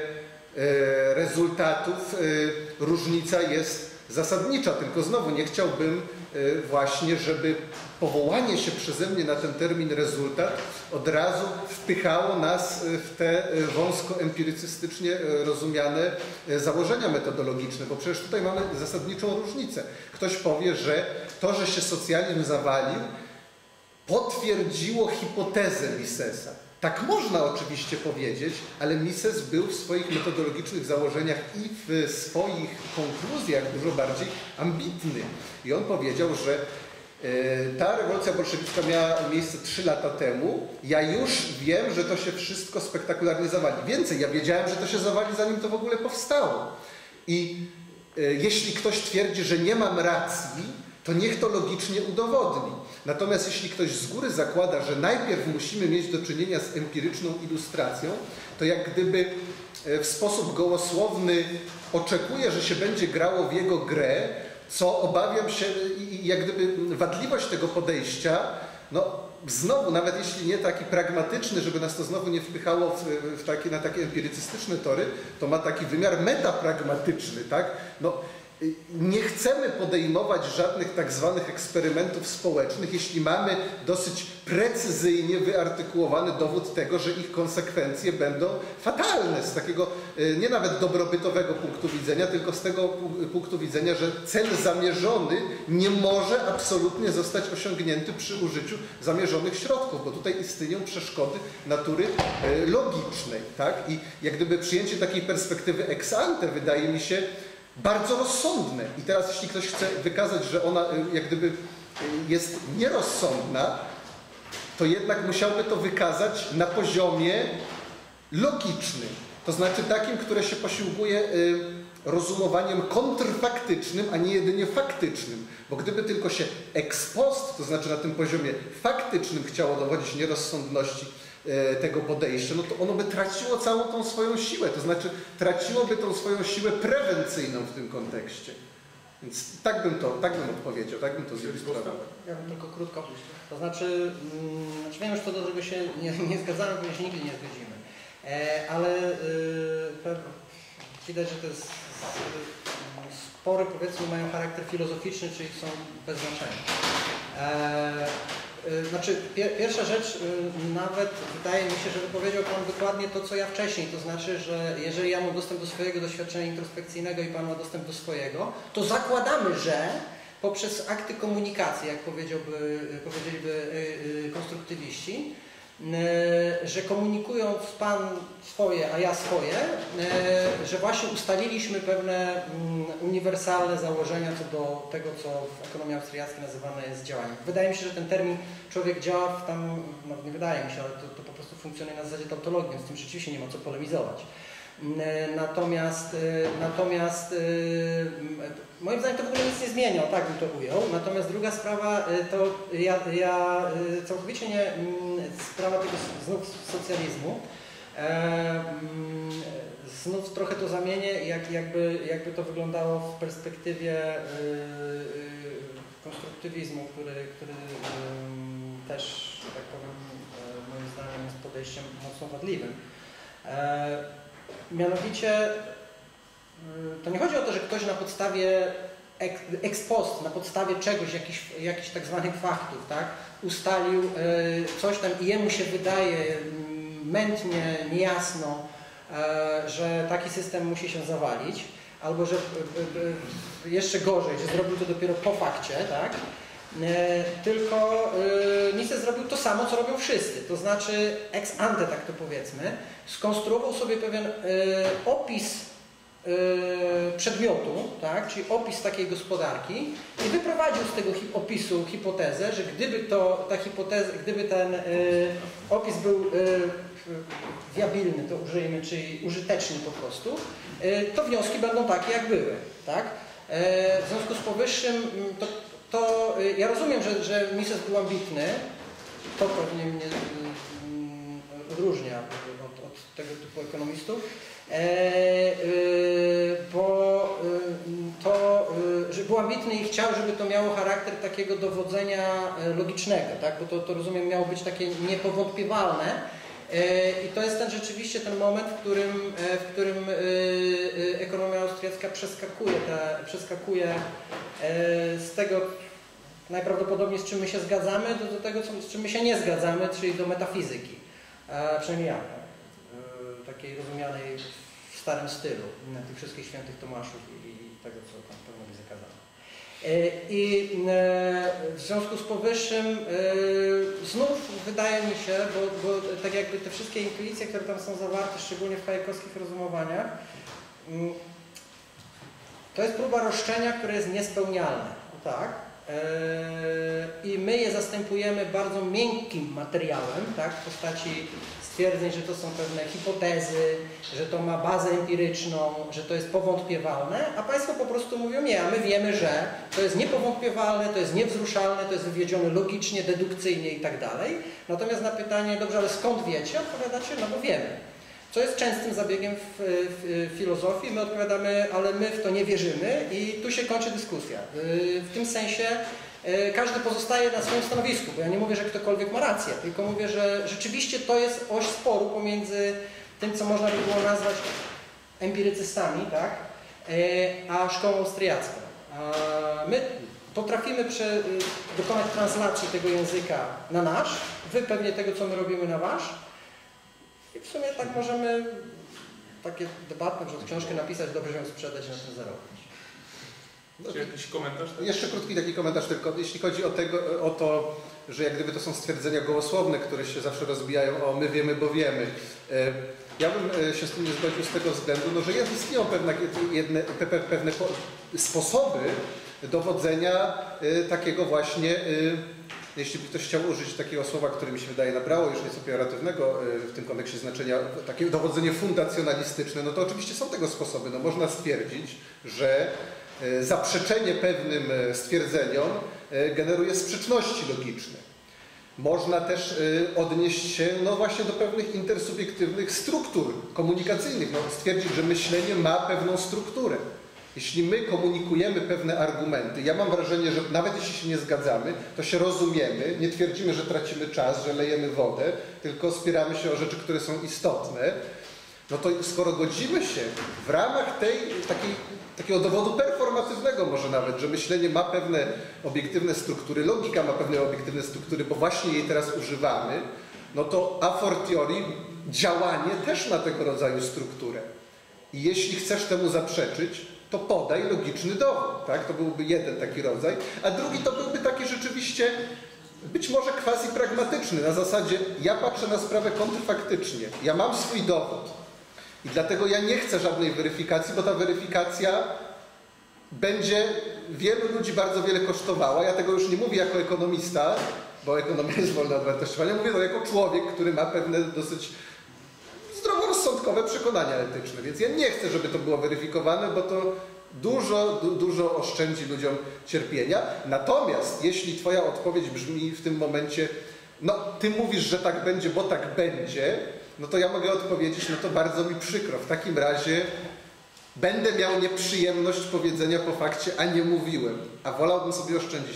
rezultatów różnica jest zasadnicza, tylko znowu nie chciałbym właśnie, żeby powołanie się przeze mnie na ten termin rezultat od razu wpychało nas w te wąsko empirycystycznie rozumiane założenia metodologiczne, bo przecież tutaj mamy zasadniczą różnicę. Ktoś powie, że to, że się socjalizm zawalił, potwierdziło hipotezę Misesa. Tak można oczywiście powiedzieć, ale Mises był w swoich metodologicznych założeniach i w swoich konkluzjach dużo bardziej ambitny. I on powiedział, że ta rewolucja bolszewicka miała miejsce 3 lata temu. Ja już wiem, że to się wszystko spektakularnie zawali. Więcej, ja wiedziałem, że to się zawali, zanim to w ogóle powstało. I jeśli ktoś twierdzi, że nie mam racji, to niech to logicznie udowodni. Natomiast jeśli ktoś z góry zakłada, że najpierw musimy mieć do czynienia z empiryczną ilustracją, to jak gdyby w sposób gołosłowny oczekuje, że się będzie grało w jego grę, co obawiam się i jak gdyby wadliwość tego podejścia, no znowu, nawet jeśli nie taki pragmatyczny, żeby nas to znowu nie wpychało na takie empirycystyczne tory, to ma taki wymiar metapragmatyczny, tak? No, nie chcemy podejmować żadnych tak zwanych eksperymentów społecznych, jeśli mamy dosyć precyzyjnie wyartykułowany dowód tego, że ich konsekwencje będą fatalne z takiego nie nawet dobrobytowego punktu widzenia, tylko z tego punktu widzenia, że cel zamierzony nie może absolutnie zostać osiągnięty przy użyciu zamierzonych środków, bo tutaj istnieją przeszkody natury logicznej, tak? I jak gdyby przyjęcie takiej perspektywy ex ante wydaje mi się bardzo rozsądne. I teraz jeśli ktoś chce wykazać, że ona jak gdyby jest nierozsądna, to jednak musiałby to wykazać na poziomie logicznym. To znaczy takim, które się posiłkuje rozumowaniem kontrfaktycznym, a nie jedynie faktycznym. Bo gdyby tylko się ex post, to znaczy na tym poziomie faktycznym chciało dowodzić nierozsądności tego podejścia, no to ono by traciło całą tą swoją siłę, to znaczy traciłoby tą swoją siłę prewencyjną w tym kontekście. Więc tak bym odpowiedział, tak bym to zilustrował. Ja bym tylko krótko. To znaczy wiem już co do tego się nie zgadzamy, bo się nigdy nie zgodzimy. Ale widać, że to jest spory, powiedzmy, mają charakter filozoficzny, czyli są bez znaczenia. Znaczy, pierwsza rzecz, nawet wydaje mi się, że wypowiedział Pan dokładnie to, co ja wcześniej, to znaczy, że jeżeli ja mam dostęp do swojego doświadczenia introspekcyjnego i Pan ma dostęp do swojego, to zakładamy, że poprzez akty komunikacji, jak powiedzieliby konstruktywiści, że komunikując Pan swoje, a ja swoje, że właśnie ustaliliśmy pewne uniwersalne założenia co do tego, co w ekonomii austriackiej nazywane jest działaniem. Wydaje mi się, że ten termin człowiek działa no nie wydaje mi się, ale to po prostu funkcjonuje na zasadzie tautologii, więc z tym rzeczywiście nie ma co polemizować. Natomiast moim zdaniem to w ogóle nic nie zmienia, tak bym to ujął. Natomiast druga sprawa, to ja całkowicie nie, sprawa tego znów socjalizmu, znów trochę to zamienię, jakby to wyglądało w perspektywie konstruktywizmu, który też, tak powiem, moim zdaniem jest podejściem mocno wadliwym. Mianowicie, to nie chodzi o to, że ktoś na podstawie ex post, na podstawie czegoś, jakichś tak zwanych faktów, tak, ustalił coś tam i jemu się wydaje mętnie, niejasno, że taki system musi się zawalić, albo że jeszcze gorzej, że zrobił to dopiero po fakcie, tak? Tylko Mises zrobił to samo, co robią wszyscy, to znaczy ex ante, tak to powiedzmy, skonstruował sobie pewien opis przedmiotu, tak, czyli opis takiej gospodarki i wyprowadził z tego opisu hipotezę, że gdyby ten opis był wiabilny, to użyjmy, czyli użyteczny po prostu, to wnioski będą takie, jak były, tak? W związku z powyższym to ja rozumiem, że Mises był ambitny, to pewnie mnie odróżnia od tego typu ekonomistów, bo że był ambitny i chciał, żeby to miało charakter takiego dowodzenia logicznego, tak? Bo to rozumiem miało być takie niepowątpiewalne. I to jest rzeczywiście ten moment, w którym ekonomia austriacka przeskakuje z tego najprawdopodobniej, z czym my się zgadzamy, do tego, z czym my się nie zgadzamy, czyli do metafizyki. Przynajmniej ja, takiej rozumianej w starym stylu, tych wszystkich świętych Tomaszów i tego, co tam pewnie zakazano. I w związku z powyższym znów wydaje mi się, bo tak jakby te wszystkie intuicje, które tam są zawarte, szczególnie w hayekowskich rozumowaniach, to jest próba roszczenia, które jest niespełnialne. Tak? I my je zastępujemy bardzo miękkim materiałem, tak? W postaci stwierdzeń, że to są pewne hipotezy, że to ma bazę empiryczną, że to jest powątpiewalne, a Państwo po prostu mówią nie, a my wiemy, że to jest niepowątpiewalne, to jest niewzruszalne, to jest wywiedzione logicznie, dedukcyjnie i tak dalej. Natomiast na pytanie, dobrze, ale skąd wiecie? Odpowiadacie, no bo wiemy. Co jest częstym zabiegiem w filozofii, my odpowiadamy, ale my w to nie wierzymy i tu się kończy dyskusja. W tym sensie każdy pozostaje na swoim stanowisku, bo ja nie mówię, że ktokolwiek ma rację, tylko mówię, że rzeczywiście to jest oś sporu pomiędzy tym, co można by było nazwać empirycystami, tak, a szkołą austriacką. My potrafimy dokonać translacji tego języka na nasz, wy pewnie tego, co my robimy, na wasz. I w sumie tak możemy takie debatne, że książkę napisać, dobrze ją sprzedać i na tym zarobić. Czy jakiś komentarz? Tak? Jeszcze krótki taki komentarz tylko, jeśli chodzi o to, że jak gdyby to są stwierdzenia gołosłowne, które się zawsze rozbijają, o my wiemy, bo wiemy. Ja bym się z tym nie zgodził z tego względu, no, że istnieją pewne sposoby dowodzenia takiego właśnie, jeśli by ktoś chciał użyć takiego słowa, które mi się wydaje nabrało już nieco pejoratywnego w tym kontekście znaczenia, takie dowodzenie fundacjonalistyczne, no to oczywiście są tego sposoby. No można stwierdzić, że zaprzeczenie pewnym stwierdzeniom generuje sprzeczności logiczne. Można też odnieść się no właśnie do pewnych intersubiektywnych struktur komunikacyjnych. No, stwierdzić, że myślenie ma pewną strukturę. Jeśli my komunikujemy pewne argumenty, ja mam wrażenie, że nawet jeśli się nie zgadzamy, to się rozumiemy, nie twierdzimy, że tracimy czas, że lejemy wodę, tylko spieramy się o rzeczy, które są istotne, no to skoro godzimy się w ramach takiego dowodu performatywnego może nawet, że myślenie ma pewne obiektywne struktury, logika ma pewne obiektywne struktury, bo właśnie jej teraz używamy, no to a fortiori działanie też ma tego rodzaju strukturę. I jeśli chcesz temu zaprzeczyć, to podaj logiczny dowód, tak? To byłby jeden taki rodzaj, a drugi to byłby taki rzeczywiście być może quasi-pragmatyczny, na zasadzie ja patrzę na sprawę kontrfaktycznie, ja mam swój dowód i dlatego ja nie chcę żadnej weryfikacji, bo ta weryfikacja będzie wielu ludzi bardzo wiele kosztowała. Ja tego już nie mówię jako ekonomista, bo ekonomia jest wolna od wartościowania, mówię to jako człowiek, który ma pewne dosyć zdroworozsądkowe przekonania etyczne, więc ja nie chcę, żeby to było weryfikowane, bo to dużo oszczędzi ludziom cierpienia. Natomiast jeśli twoja odpowiedź brzmi w tym momencie, no ty mówisz, że tak będzie, bo tak będzie, no to ja mogę odpowiedzieć, no to bardzo mi przykro. W takim razie będę miał nieprzyjemność powiedzenia po fakcie, a nie mówiłem. A wolałbym sobie oszczędzić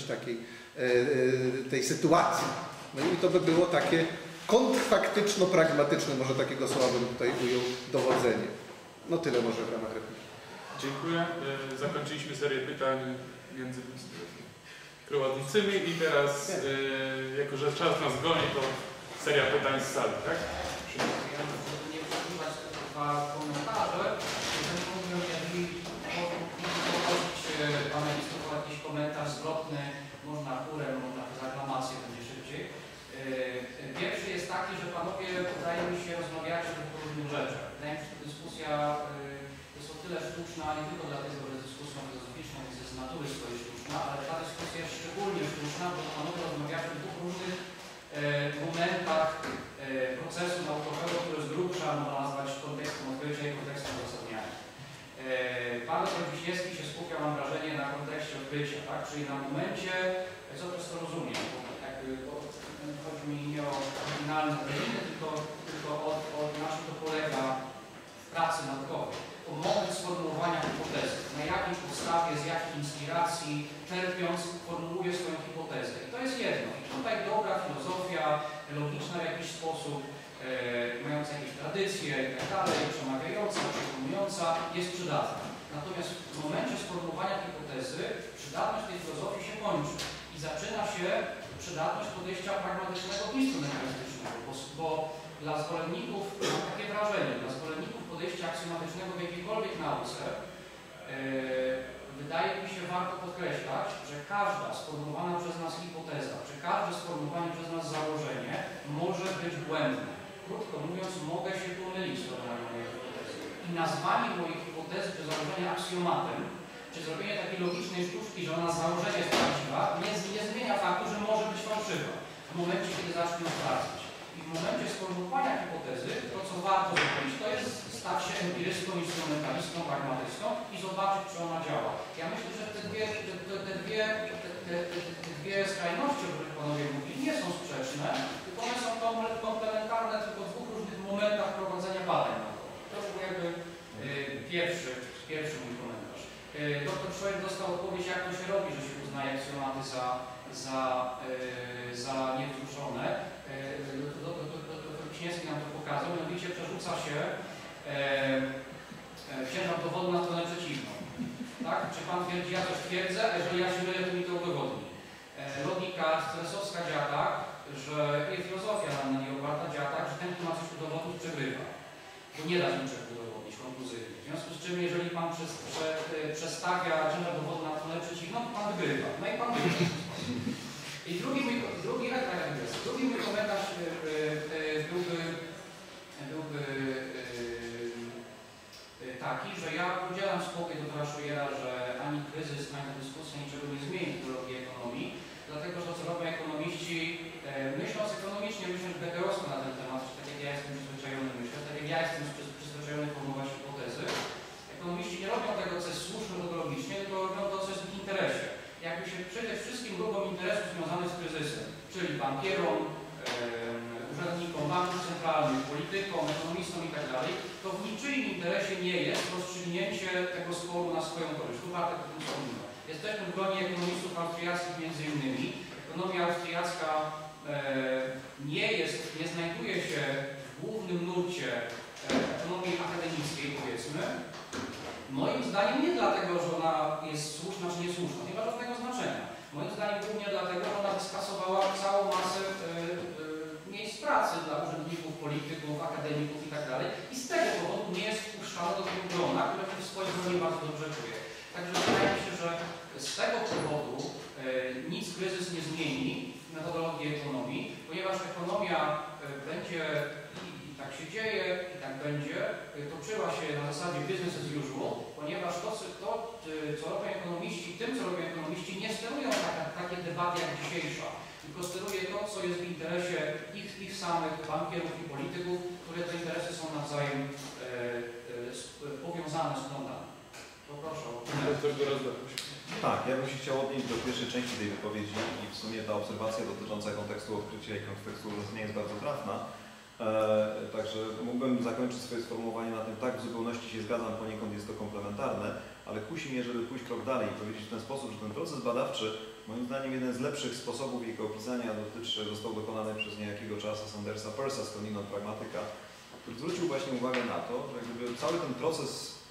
tej sytuacji. No i to by było takie kontrfaktyczno-pragmatyczne, może takiego słowa bym tutaj ujął, dowodzenie. No tyle może w ramach repliki. Dziękuję. Zakończyliśmy serię pytań między prowadzącymi i teraz, jako że czas nas goni, to seria pytań z sali, tak? Ja żeby nie przerywać dwa komentarze, jeżeli poprosić panelistów o jakiś komentarz zwrotny, można chórem, można przez aklamację, będzie szybciej. Pierwszy jest taki, że panowie, wydaje mi się, rozmawiacie o różnych rzeczach. Wydaje mi się, że ta dyskusja jest o tyle sztuczna, nie tylko dlatego, że jest dyskusją filozoficzną, więc jest z natury swojej sztuczna, ale ta dyskusja jest szczególnie sztuczna, bo panowie rozmawiacie o dwóch różnych momentach procesu naukowego, który z grubsza można nazwać kontekstem odkrycia i kontekstem uzasadniania. Pan dr Wiśniewski się skupia, mam wrażenie, na kontekście odkrycia, tak? Czyli na momencie, co to jest to rozumiem, bo chodzi mi nie o oryginalne terminy, tylko na czym to polega w pracy naukowej. To moment sformułowania hipotezy, na jakiej podstawie, z jakiej inspiracji, czerpiąc, formułuje swoją hipotezę. I to jest jedno. I tutaj dobra filozofia, logiczna w jakiś sposób, mająca jakieś tradycje i tak dalej, przemawiająca, przekonująca, jest przydatna. Natomiast w momencie sformułowania hipotezy przydatność tej filozofii się kończy i zaczyna się przydatność podejścia pragmatycznego, instrumentalistycznego, bo dla zwolenników, mam takie wrażenie, dla zwolenników podejścia aksjomatycznego w jakiejkolwiek nauce wydaje mi się warto podkreślać, że każda sformułowana przez nas hipoteza, czy każde sformułowane przez nas założenie może być błędne. Krótko mówiąc, mogę się pomylić z formułowaniem mojej hipotezy. I nazwanie mojej hipotezy czy założenia aksjomatem, czy zrobienie takiej logicznej sztuczki, że ona z założenia jest prawdziwa, nie zmienia faktu, że może być fałszywa w momencie, kiedy zacznie ją sprawdzać. I w momencie sformułowania hipotezy, to co warto zrobić, to jest stać się empirystą, instrumentalistą, pragmatystą i zobaczyć, czy ona działa. Ja myślę, że te dwie skrajności, o których panowie mówili, nie są sprzeczne, tylko one są komplementarne tylko w dwóch różnych momentach prowadzenia badań. To był jakby pierwszy mój komentarz. Dr Scheuer dostał odpowiedź, jak to się robi, że się uznaje aksjomaty za niewzruszone. Dr Wiśniewski nam to pokazał, mianowicie przerzuca się ciężar dowodu na stronę przeciwną. Tak? Czy pan twierdzi, ja coś twierdzę, a jeżeli ja się mylę, to mi to udowodni. Logika stresowska działa tak, że i filozofia na niej oparta działa tak, że ten, kto ma coś udowodnić, przegrywa. Bo nie da się niczego udowodnić konkluzywnie. W związku z czym, jeżeli pan przestawia ciężar dowodu na stronę przeciwną, to pan wygrywa. No i pan wygrywa. I drugi mój komentarz byłby taki, że ja podzielam spokój doktora Scheuera, że ani kryzys, ani dyskusja niczego nie zmieni w teorii ekonomii, dlatego że to, co robią ekonomiści, myśląc ekonomicznie, myśląc begerowsko na ten temat, tak jak ja jestem przyzwyczajony myśleć, tak jak ja jestem przyzwyczajony formułować hipotezy, ekonomiści nie robią tego, co jest słuszne metodologicznie, tylko robią to, co jest w ich interesie. Jakby się przede wszystkim grupom interesów związanych z kryzysem, czyli bankierom, fundamentalnych, politykom, ekonomistom i tak dalej, to w niczyim interesie nie jest rozstrzygnięcie tego sporu na swoją korzyść. Tu Bartek o tym wspomniał. Jesteśmy w gronie ekonomistów austriackich między innymi. Ekonomia austriacka nie znajduje się w głównym nurcie ekonomii akademickiej, powiedzmy. Moim zdaniem nie dlatego, że ona jest słuszna czy niesłuszna, nie ma żadnego znaczenia. Moim zdaniem głównie dlatego, że ona skasowała całą masę miejsc pracy dla urzędników, polityków, akademików itd. I z tego powodu nie jest wpuszczana do tego grona, które się w swoim gronie bardzo dobrze czuje. Także wydaje mi się, że z tego powodu nic kryzys nie zmieni metodologii ekonomii, ponieważ ekonomia będzie, i tak się dzieje, i tak będzie, toczyła się na zasadzie business as usual, ponieważ to co robią ekonomiści, tym, co robią ekonomiści, nie sterują takie debaty jak dzisiejsza, tylko steruje to, co jest w interesie ich samych bankierów i polityków, które te interesy są nawzajem powiązane z prądami. Poproszę o Tak, ja bym się chciał odnieść do pierwszej części tej wypowiedzi i w sumie ta obserwacja dotycząca kontekstu odkrycia i kontekstu uzasadnienia jest bardzo trafna. Także mógłbym zakończyć swoje sformułowanie na tym, tak, w zupełności się zgadzam, poniekąd jest to komplementarne, ale kusi mnie, żeby pójść krok dalej i powiedzieć w ten sposób, że ten proces badawczy, moim zdaniem jeden z lepszych sposobów jego opisania został dokonany przez niejakiego czasu Sandersa Peirsa, skądinąd pragmatyka, który zwrócił właśnie uwagę na to, że jakby cały ten proces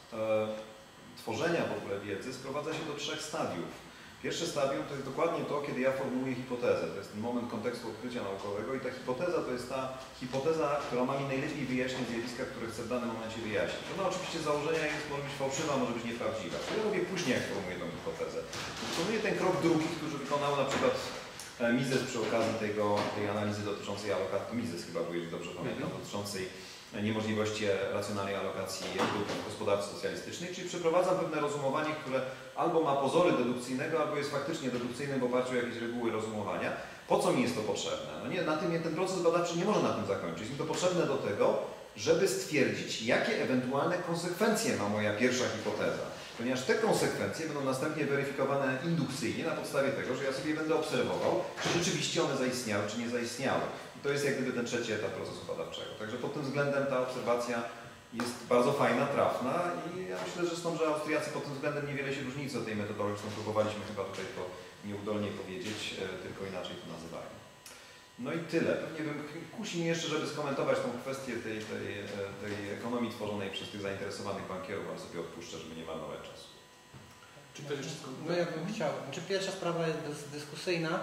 tworzenia w ogóle wiedzy sprowadza się do 3 stadiów. Pierwsze stadium to jest dokładnie to, kiedy ja formułuję hipotezę. To jest ten moment kontekstu odkrycia naukowego i ta hipoteza to jest ta hipoteza, która ma mi najlepiej wyjaśnić zjawiska, które chcę w danym momencie wyjaśnić. Ona oczywiście z założenia może być fałszywa, może być nieprawdziwa. To ja robię później, jak formułuję tą hipotezę. Wykonuję ten krok drugi, który wykonał na przykład Mises przy okazji tej analizy dotyczącej alokacji, Mises chyba był, jeśli dobrze pamiętam, dotyczącej niemożliwości racjonalnej alokacji dóbr w gospodarce socjalistycznej, czyli przeprowadzam pewne rozumowanie, które albo ma pozory dedukcyjnego, albo jest faktycznie dedukcyjne w oparciu o jakieś reguły rozumowania. Po co mi jest to potrzebne? No nie, ten proces badawczy nie może na tym zakończyć. Jest mi to potrzebne do tego, żeby stwierdzić, jakie ewentualne konsekwencje ma moja pierwsza hipoteza. Ponieważ te konsekwencje będą następnie weryfikowane indukcyjnie na podstawie tego, że ja sobie będę obserwował, czy rzeczywiście one zaistniały, czy nie zaistniały. To jest jak gdyby ten trzeci etap procesu badawczego. Także pod tym względem ta obserwacja jest bardzo fajna, trafna i ja myślę, że zresztą, że Austriacy pod tym względem niewiele się różnicy od tej metodologii, którą próbowaliśmy chyba tutaj to nieudolnie powiedzieć, tylko inaczej to nazywają. No i tyle. Pewnie kusi mnie jeszcze, żeby skomentować tą kwestię tej ekonomii tworzonej przez tych zainteresowanych bankierów, ale sobie odpuszczę, żeby nie marnować czasu. Czy ktoś jeszcze skomentuje? No ja bym chciał. Znaczy, pierwsza sprawa jest dyskusyjna,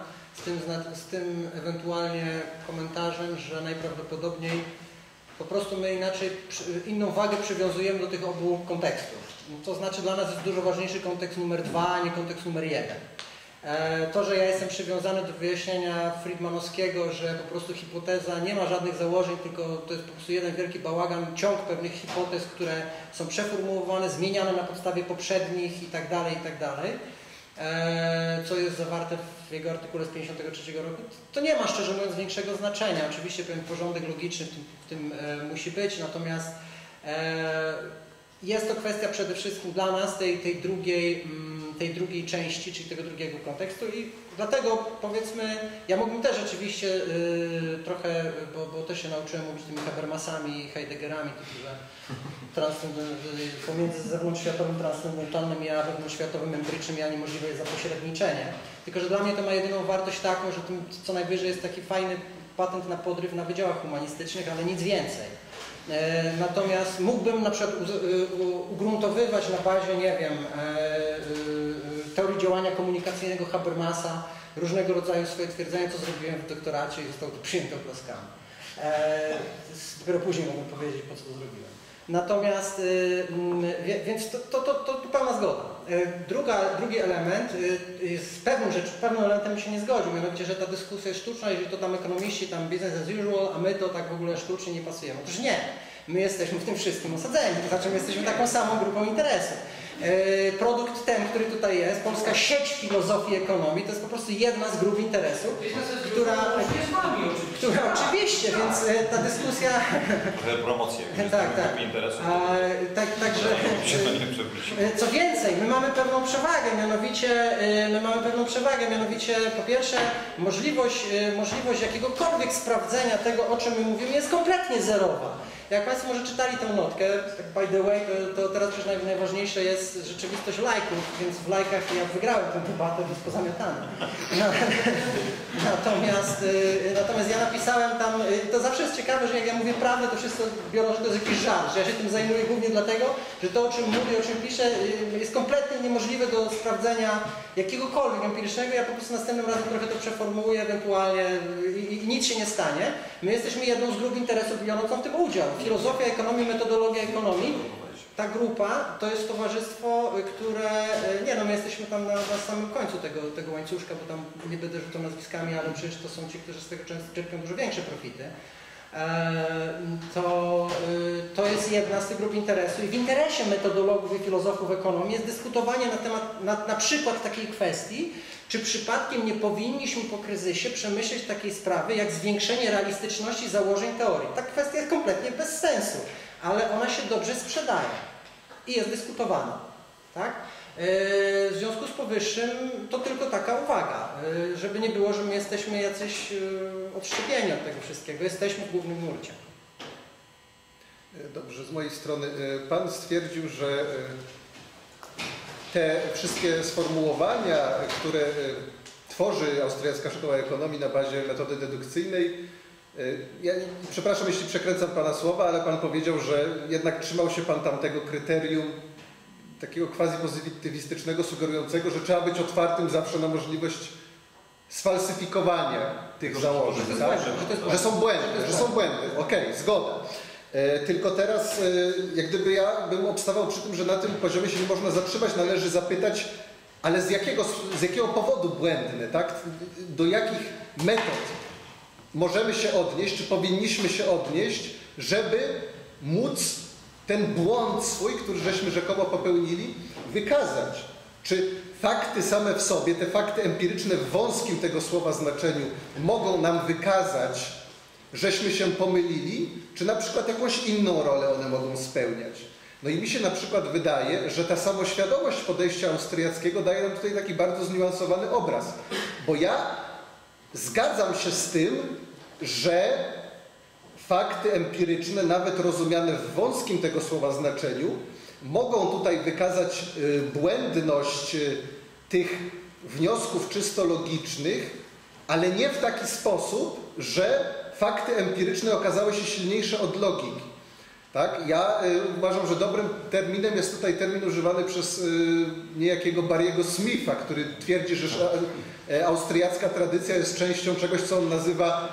z tym ewentualnie komentarzem, że najprawdopodobniej po prostu my inną wagę przywiązujemy do tych obu kontekstów. To znaczy dla nas jest dużo ważniejszy kontekst numer 2, a nie kontekst numer 1. To, że ja jestem przywiązany do wyjaśnienia Friedmanowskiego, że po prostu hipoteza nie ma żadnych założeń, tylko to jest po prostu jeden wielki bałagan, ciąg pewnych hipotez, które są przeformułowane, zmieniane na podstawie poprzednich itd., co jest zawarte w jego artykule z 1953 roku, to nie ma, szczerze mówiąc, większego znaczenia. Oczywiście pewien porządek logiczny w tym musi być, natomiast jest to kwestia przede wszystkim dla nas tej drugiej części, czyli tego drugiego kontekstu i dlatego powiedzmy, ja mógłbym też rzeczywiście trochę, bo też się nauczyłem mówić tymi Habermasami i Heideggerami, że pomiędzy zewnątrzświatowym transcendentalnym a wewnątrzświatowym empirycznym ja niemożliwe jest zapośredniczenie. Tylko że dla mnie to ma jedyną wartość taką, że tym co najwyżej jest taki fajny patent na podryw na wydziałach humanistycznych, ale nic więcej. Natomiast mógłbym na przykład ugruntowywać na bazie, nie wiem, teorii działania komunikacyjnego Habermasa różnego rodzaju swoje twierdzenia, co zrobiłem w doktoracie i zostało to przyjęte oklaskami. Dopiero później mogłem powiedzieć, po co to zrobiłem. Natomiast, więc to pełna zgoda. Drugi element, z pewnym elementem się nie zgodził, mianowicie, że ta dyskusja jest sztuczna, jeżeli to tam ekonomiści, tam business as usual, a my to tak w ogóle sztucznie nie pasujemy. Otóż nie, my jesteśmy w tym wszystkim osadzeni, to znaczy my jesteśmy taką samą grupą interesów. Produkt ten, który tutaj jest, Polska Sieć Filozofii Ekonomii, to jest po prostu jedna z grup interesów, która oczywiście, więc ta dyskusja... Trochę promocję. Tak. Interesów. Także... Co więcej, my mamy pewną przewagę, mianowicie po pierwsze możliwość jakiegokolwiek sprawdzenia tego, o czym my mówimy, jest kompletnie zerowa. Jak Państwo może czytali tę notkę, tak by the way, to teraz przecież najważniejsze jest rzeczywistość lajków, więc w lajkach ja wygrałem tę debatę, więc pozamiatane. Natomiast ja napisałem tam, to zawsze jest ciekawe, że jak ja mówię prawdę, to wszyscy biorą, że to jest jakiś żart, że ja się tym zajmuję głównie dlatego, że to, o czym mówię, o czym piszę, jest kompletnie niemożliwe do sprawdzenia jakiegokolwiek empirycznego. Ja po prostu następnym razem trochę to przeformułuję ewentualnie i nic się nie stanie. My jesteśmy jedną z grup interesów biorącą w tym udział. Filozofia ekonomii, metodologia ekonomii. Ta grupa to jest towarzystwo, które, my jesteśmy tam na samym końcu tego łańcuszka, bo tam nie będę rzucał nazwiskami, ale przecież to są ci, którzy z tego czerpią dużo większe profity. To jest jedna z tych grup interesu i w interesie metodologów i filozofów ekonomii jest dyskutowanie na temat na przykład takiej kwestii, czy przypadkiem nie powinniśmy po kryzysie przemyśleć takiej sprawy jak zwiększenie realistyczności założeń teorii. Ta kwestia jest kompletnie bez sensu, ale ona się dobrze sprzedaje i jest dyskutowana. Tak? W związku z powyższym to tylko taka uwaga, żeby nie było, że my jesteśmy jacyś odszczepieni od tego wszystkiego. Jesteśmy w głównym nurcie. Dobrze, z mojej strony. Pan stwierdził, że te wszystkie sformułowania, które tworzy Austriacka Szkoła Ekonomii na bazie metody dedukcyjnej, ja przepraszam, jeśli przekręcam Pana słowa, ale Pan powiedział, że jednak trzymał się Pan tamtego kryterium takiego quasi-pozytywistycznego, sugerującego, że trzeba być otwartym zawsze na możliwość sfalsyfikowania tych założeń, tak? Że są błędy. Okej, zgoda. Tylko teraz, jak gdyby ja bym obstawał przy tym, że na tym poziomie się nie można zatrzymać, należy zapytać, ale z jakiego powodu błędne, tak? Do jakich metod możemy się odnieść, czy powinniśmy się odnieść, żeby móc ten błąd swój, który żeśmy rzekomo popełnili, wykazać. Czy fakty same w sobie, te fakty empiryczne w wąskim tego słowa znaczeniu mogą nam wykazać, żeśmy się pomylili, czy na przykład jakąś inną rolę one mogą spełniać. No i mi się na przykład wydaje, że ta samoświadomość podejścia austriackiego daje nam tutaj taki bardzo zniuansowany obraz. Bo ja zgadzam się z tym, że fakty empiryczne, nawet rozumiane w wąskim tego słowa znaczeniu, mogą tutaj wykazać błędność tych wniosków czysto logicznych, ale nie w taki sposób, że fakty empiryczne okazały się silniejsze od logiki. Tak? Ja uważam, że dobrym terminem jest tutaj termin używany przez niejakiego Barry'ego Smitha, który twierdzi, że austriacka tradycja jest częścią czegoś, co on nazywa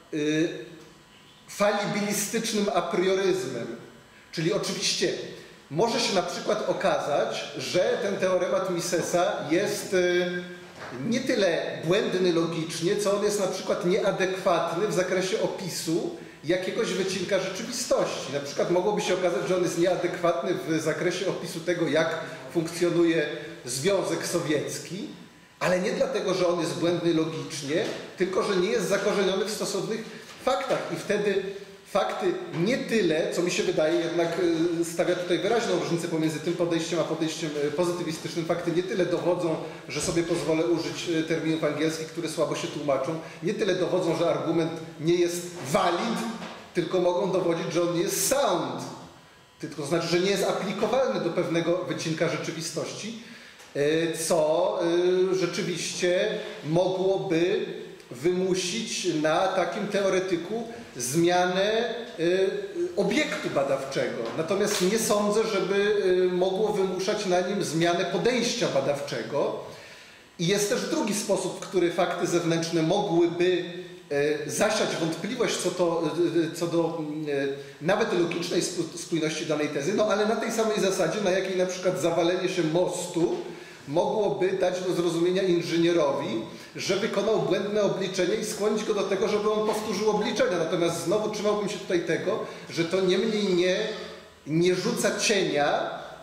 falibilistycznym aprioryzmem. Czyli oczywiście może się na przykład okazać, że ten teoremat Misesa jest nie tyle błędny logicznie, co on jest na przykład nieadekwatny w zakresie opisu jakiegoś wycinka rzeczywistości. Na przykład mogłoby się okazać, że on jest nieadekwatny w zakresie opisu tego, jak funkcjonuje Związek Sowiecki, ale nie dlatego, że on jest błędny logicznie, tylko że nie jest zakorzeniony w stosownych faktach. I wtedy fakty nie tyle, co mi się wydaje, jednak stawia tutaj wyraźną różnicę pomiędzy tym podejściem a podejściem pozytywistycznym. Fakty nie tyle dowodzą, że sobie pozwolę użyć terminów angielskich, które słabo się tłumaczą, nie tyle dowodzą, że argument nie jest valid, tylko mogą dowodzić, że on nie jest sound. To znaczy, że nie jest aplikowalny do pewnego wycinka rzeczywistości, co rzeczywiście mogłoby wymusić na takim teoretyku zmianę obiektu badawczego. Natomiast nie sądzę, żeby mogło wymuszać na nim zmianę podejścia badawczego. I jest też drugi sposób, w który fakty zewnętrzne mogłyby zasiać wątpliwość co do nawet logicznej spójności danej tezy, no ale na tej samej zasadzie, na jakiej na przykład zawalenie się mostu mogłoby dać do zrozumienia inżynierowi, że wykonał błędne obliczenie i skłonić go do tego, żeby on powtórzył obliczenia. Natomiast znowu trzymałbym się tutaj tego, że to niemniej nie rzuca cienia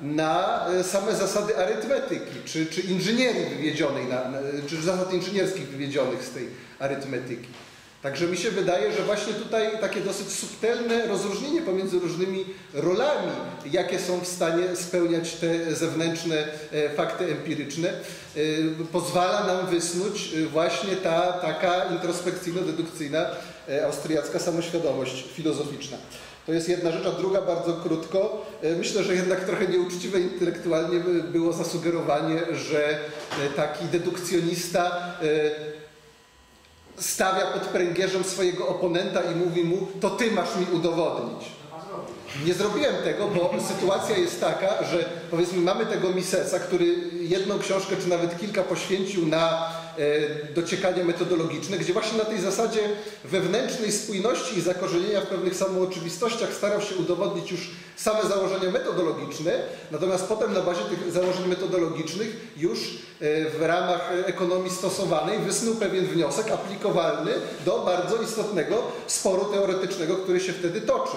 na same zasady arytmetyki, czy inżynierii wywiedzionej, czy zasad inżynierskich wywiedzionych z tej arytmetyki. Także mi się wydaje, że właśnie tutaj takie dosyć subtelne rozróżnienie pomiędzy różnymi rolami, jakie są w stanie spełniać te zewnętrzne fakty empiryczne, pozwala nam wysnuć właśnie ta taka introspekcyjno-dedukcyjna austriacka samoświadomość filozoficzna. To jest jedna rzecz, a druga bardzo krótko. Myślę, że jednak trochę nieuczciwe intelektualnie było zasugerowanie, że taki dedukcjonista stawia pod pręgierzem swojego oponenta i mówi mu, to ty masz mi udowodnić. Nie zrobiłem tego, bo sytuacja jest taka, że powiedzmy mamy tego Misesa, który jedną książkę czy nawet kilka poświęcił na dociekanie metodologiczne, gdzie właśnie na tej zasadzie wewnętrznej spójności i zakorzenienia w pewnych samooczywistościach starał się udowodnić już same założenia metodologiczne, natomiast potem na bazie tych założeń metodologicznych już w ramach ekonomii stosowanej wysnuł pewien wniosek aplikowalny do bardzo istotnego sporu teoretycznego, który się wtedy toczył.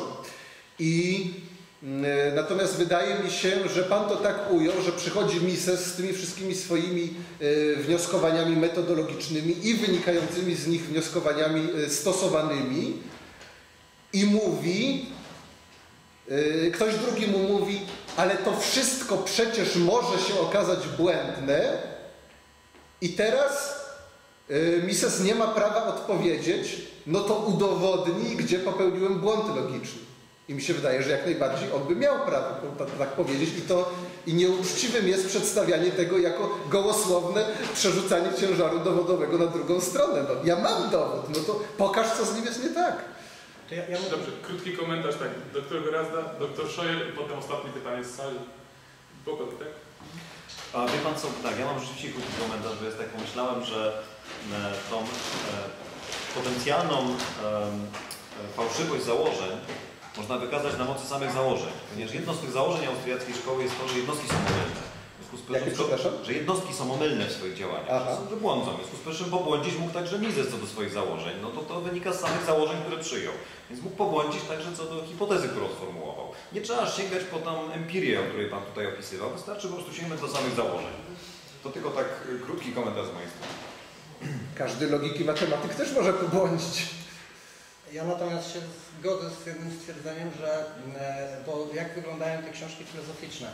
Natomiast wydaje mi się, że Pan to tak ujął, że przychodzi Mises z tymi wszystkimi swoimi wnioskowaniami metodologicznymi i wynikającymi z nich wnioskowaniami stosowanymi i mówi, ktoś drugi mu mówi, ale to wszystko przecież może się okazać błędne i teraz Mises nie ma prawa odpowiedzieć, no to udowodnij, gdzie popełniłem błąd logiczny. I mi się wydaje, że jak najbardziej on by miał prawo tak powiedzieć i nieuczciwym jest przedstawianie tego jako gołosłowne przerzucanie ciężaru dowodowego na drugą stronę. No, ja mam dowód, no to pokaż, co z nim jest nie tak. Dobrze, krótki komentarz, tak, doktor Gorazda, doktor Scheuer i potem ostatnie pytanie z sali. Pokój, tak? A wie Pan co, tak, ja mam rzeczywiście krótki komentarz, bo jest tak pomyślałem, że tą potencjalną fałszywość założeń można wykazać na mocy samych założeń, ponieważ jedno z tych założeń austriackiej szkoły jest to, że jednostki są omylne. Że jednostki są omylne w swoich działaniach, że błądzą. W związku z powyższym pobłądzić mógł także Mises co do swoich założeń. No to wynika z samych założeń, które przyjął. Więc mógł pobłądzić także co do hipotezy, którą sformułował. Nie trzeba sięgać po tam empirię, o której Pan tutaj opisywał. Wystarczy po prostu sięgnąć do samych założeń. To tylko tak krótki komentarz z mojej strony. Każdy logik i matematyk też może pobłądzić. Ja natomiast się zgodzę z jednym stwierdzeniem, że bo jak wyglądają te książki filozoficzne.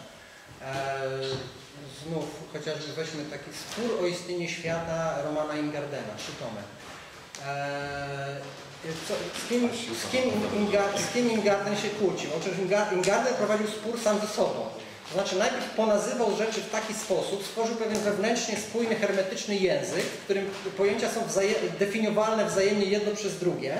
Znów chociażby weźmy taki Spór o istnienie świata Romana Ingardena, 3 tomy. Z kim Ingarden się kłócił? Oczywiście Ingarden prowadził spór sam ze sobą. To znaczy najpierw ponazywał rzeczy w taki sposób, stworzył pewien wewnętrznie spójny, hermetyczny język, w którym pojęcia są definiowalne wzajemnie jedno przez drugie.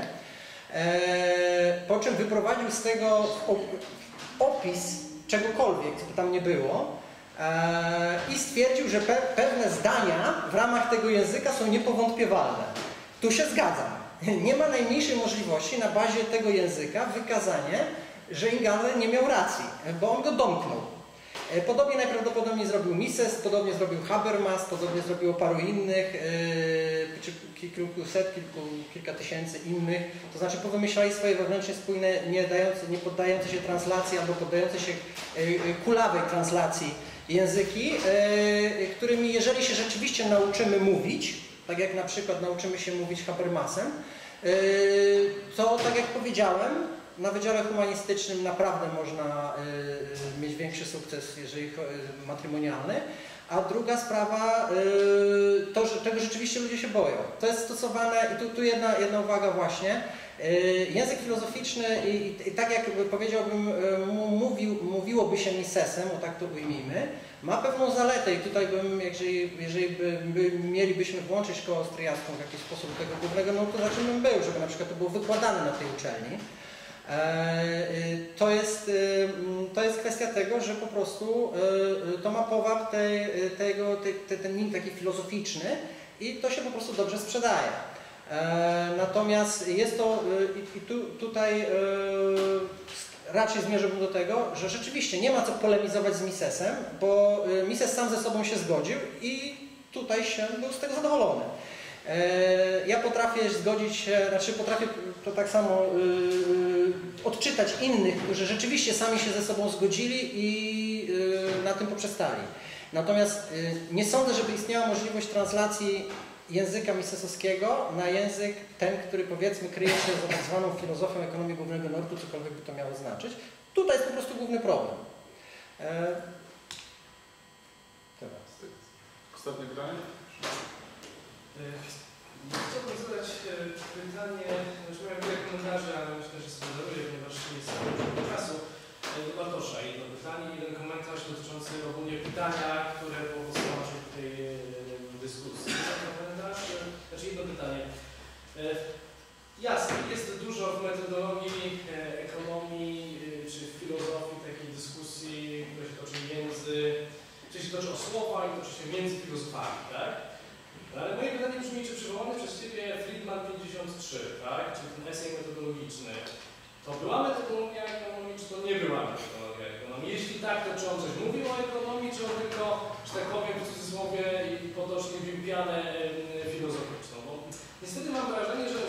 Po czym wyprowadził z tego opis czegokolwiek, co by tam nie było i stwierdził, że pewne zdania w ramach tego języka są niepowątpiewalne. Tu się zgadzam. Nie ma najmniejszej możliwości na bazie tego języka wykazanie, że Ingarden nie miał racji, bo on go domknął. Podobnie najprawdopodobniej zrobił Mises, podobnie zrobił Habermas, podobnie zrobiło paru innych, czy kilkuset, kilka tysięcy innych. To znaczy powymyślali swoje wewnętrznie spójne, nie poddające się translacji albo poddające się kulawej translacji języki, którymi jeżeli się rzeczywiście nauczymy mówić, tak jak na przykład nauczymy się mówić Habermasem, to tak jak powiedziałem, na Wydziale Humanistycznym naprawdę można mieć większy sukces, jeżeli matrymonialny, a druga sprawa, to, że tego rzeczywiście ludzie się boją. To jest stosowane, i tu jedna uwaga właśnie, język filozoficzny i tak jak powiedziałbym, mówiłoby się Misesem, o tak to ujmijmy, ma pewną zaletę i tutaj jeżeli mielibyśmy włączyć szkołę austriacką w jakiś sposób do tego głównego, no to za czym bym był, żeby na przykład to było wykładane na tej uczelni. To jest kwestia tego, że po prostu to ma powab ten taki filozoficzny i to się po prostu dobrze sprzedaje. Natomiast jest to, tutaj raczej zmierzałbym do tego, że rzeczywiście nie ma co polemizować z Misesem, bo Mises sam ze sobą się zgodził i tutaj się był z tego zadowolony. Ja potrafię zgodzić się, potrafię to tak samo odczytać innych, którzy rzeczywiście sami się ze sobą zgodzili i na tym poprzestali. Natomiast nie sądzę, żeby istniała możliwość translacji języka misesowskiego na język ten, który powiedzmy kryje się za tak zwaną filozofią ekonomii głównego nurtu, cokolwiek by to miało znaczyć. Tutaj jest po prostu główny problem. Teraz. Ostatnie pytanie? Chciałbym zadać pytanie, znaczy miałem wiele komentarzy, ale myślę, że sobie daruję, ponieważ nie jest dużo czasu, do Bartosza. Jedno pytanie, jeden komentarz dotyczący ogólnie pytania, które było postawione w tej dyskusji. Komentarz, znaczy jedno pytanie. Jasne, jest dużo w metodologii ekonomii czy w filozofii takiej dyskusji, która się toczy czy się toczy o słowa i toczy się między filozofami, tak? Ale moje pytanie brzmi, czy przywołany przez Ciebie Friedman 53, tak? Czy ten esej metodologiczny, to była metodologia ekonomii, czy to nie była metodologia ekonomii? Jeśli tak, to czy on coś mówił o ekonomii, czy on tylko, że tak powiem w cudzysłowie i potocznie bił pianę filozoficzną? Bo niestety mam wrażenie, że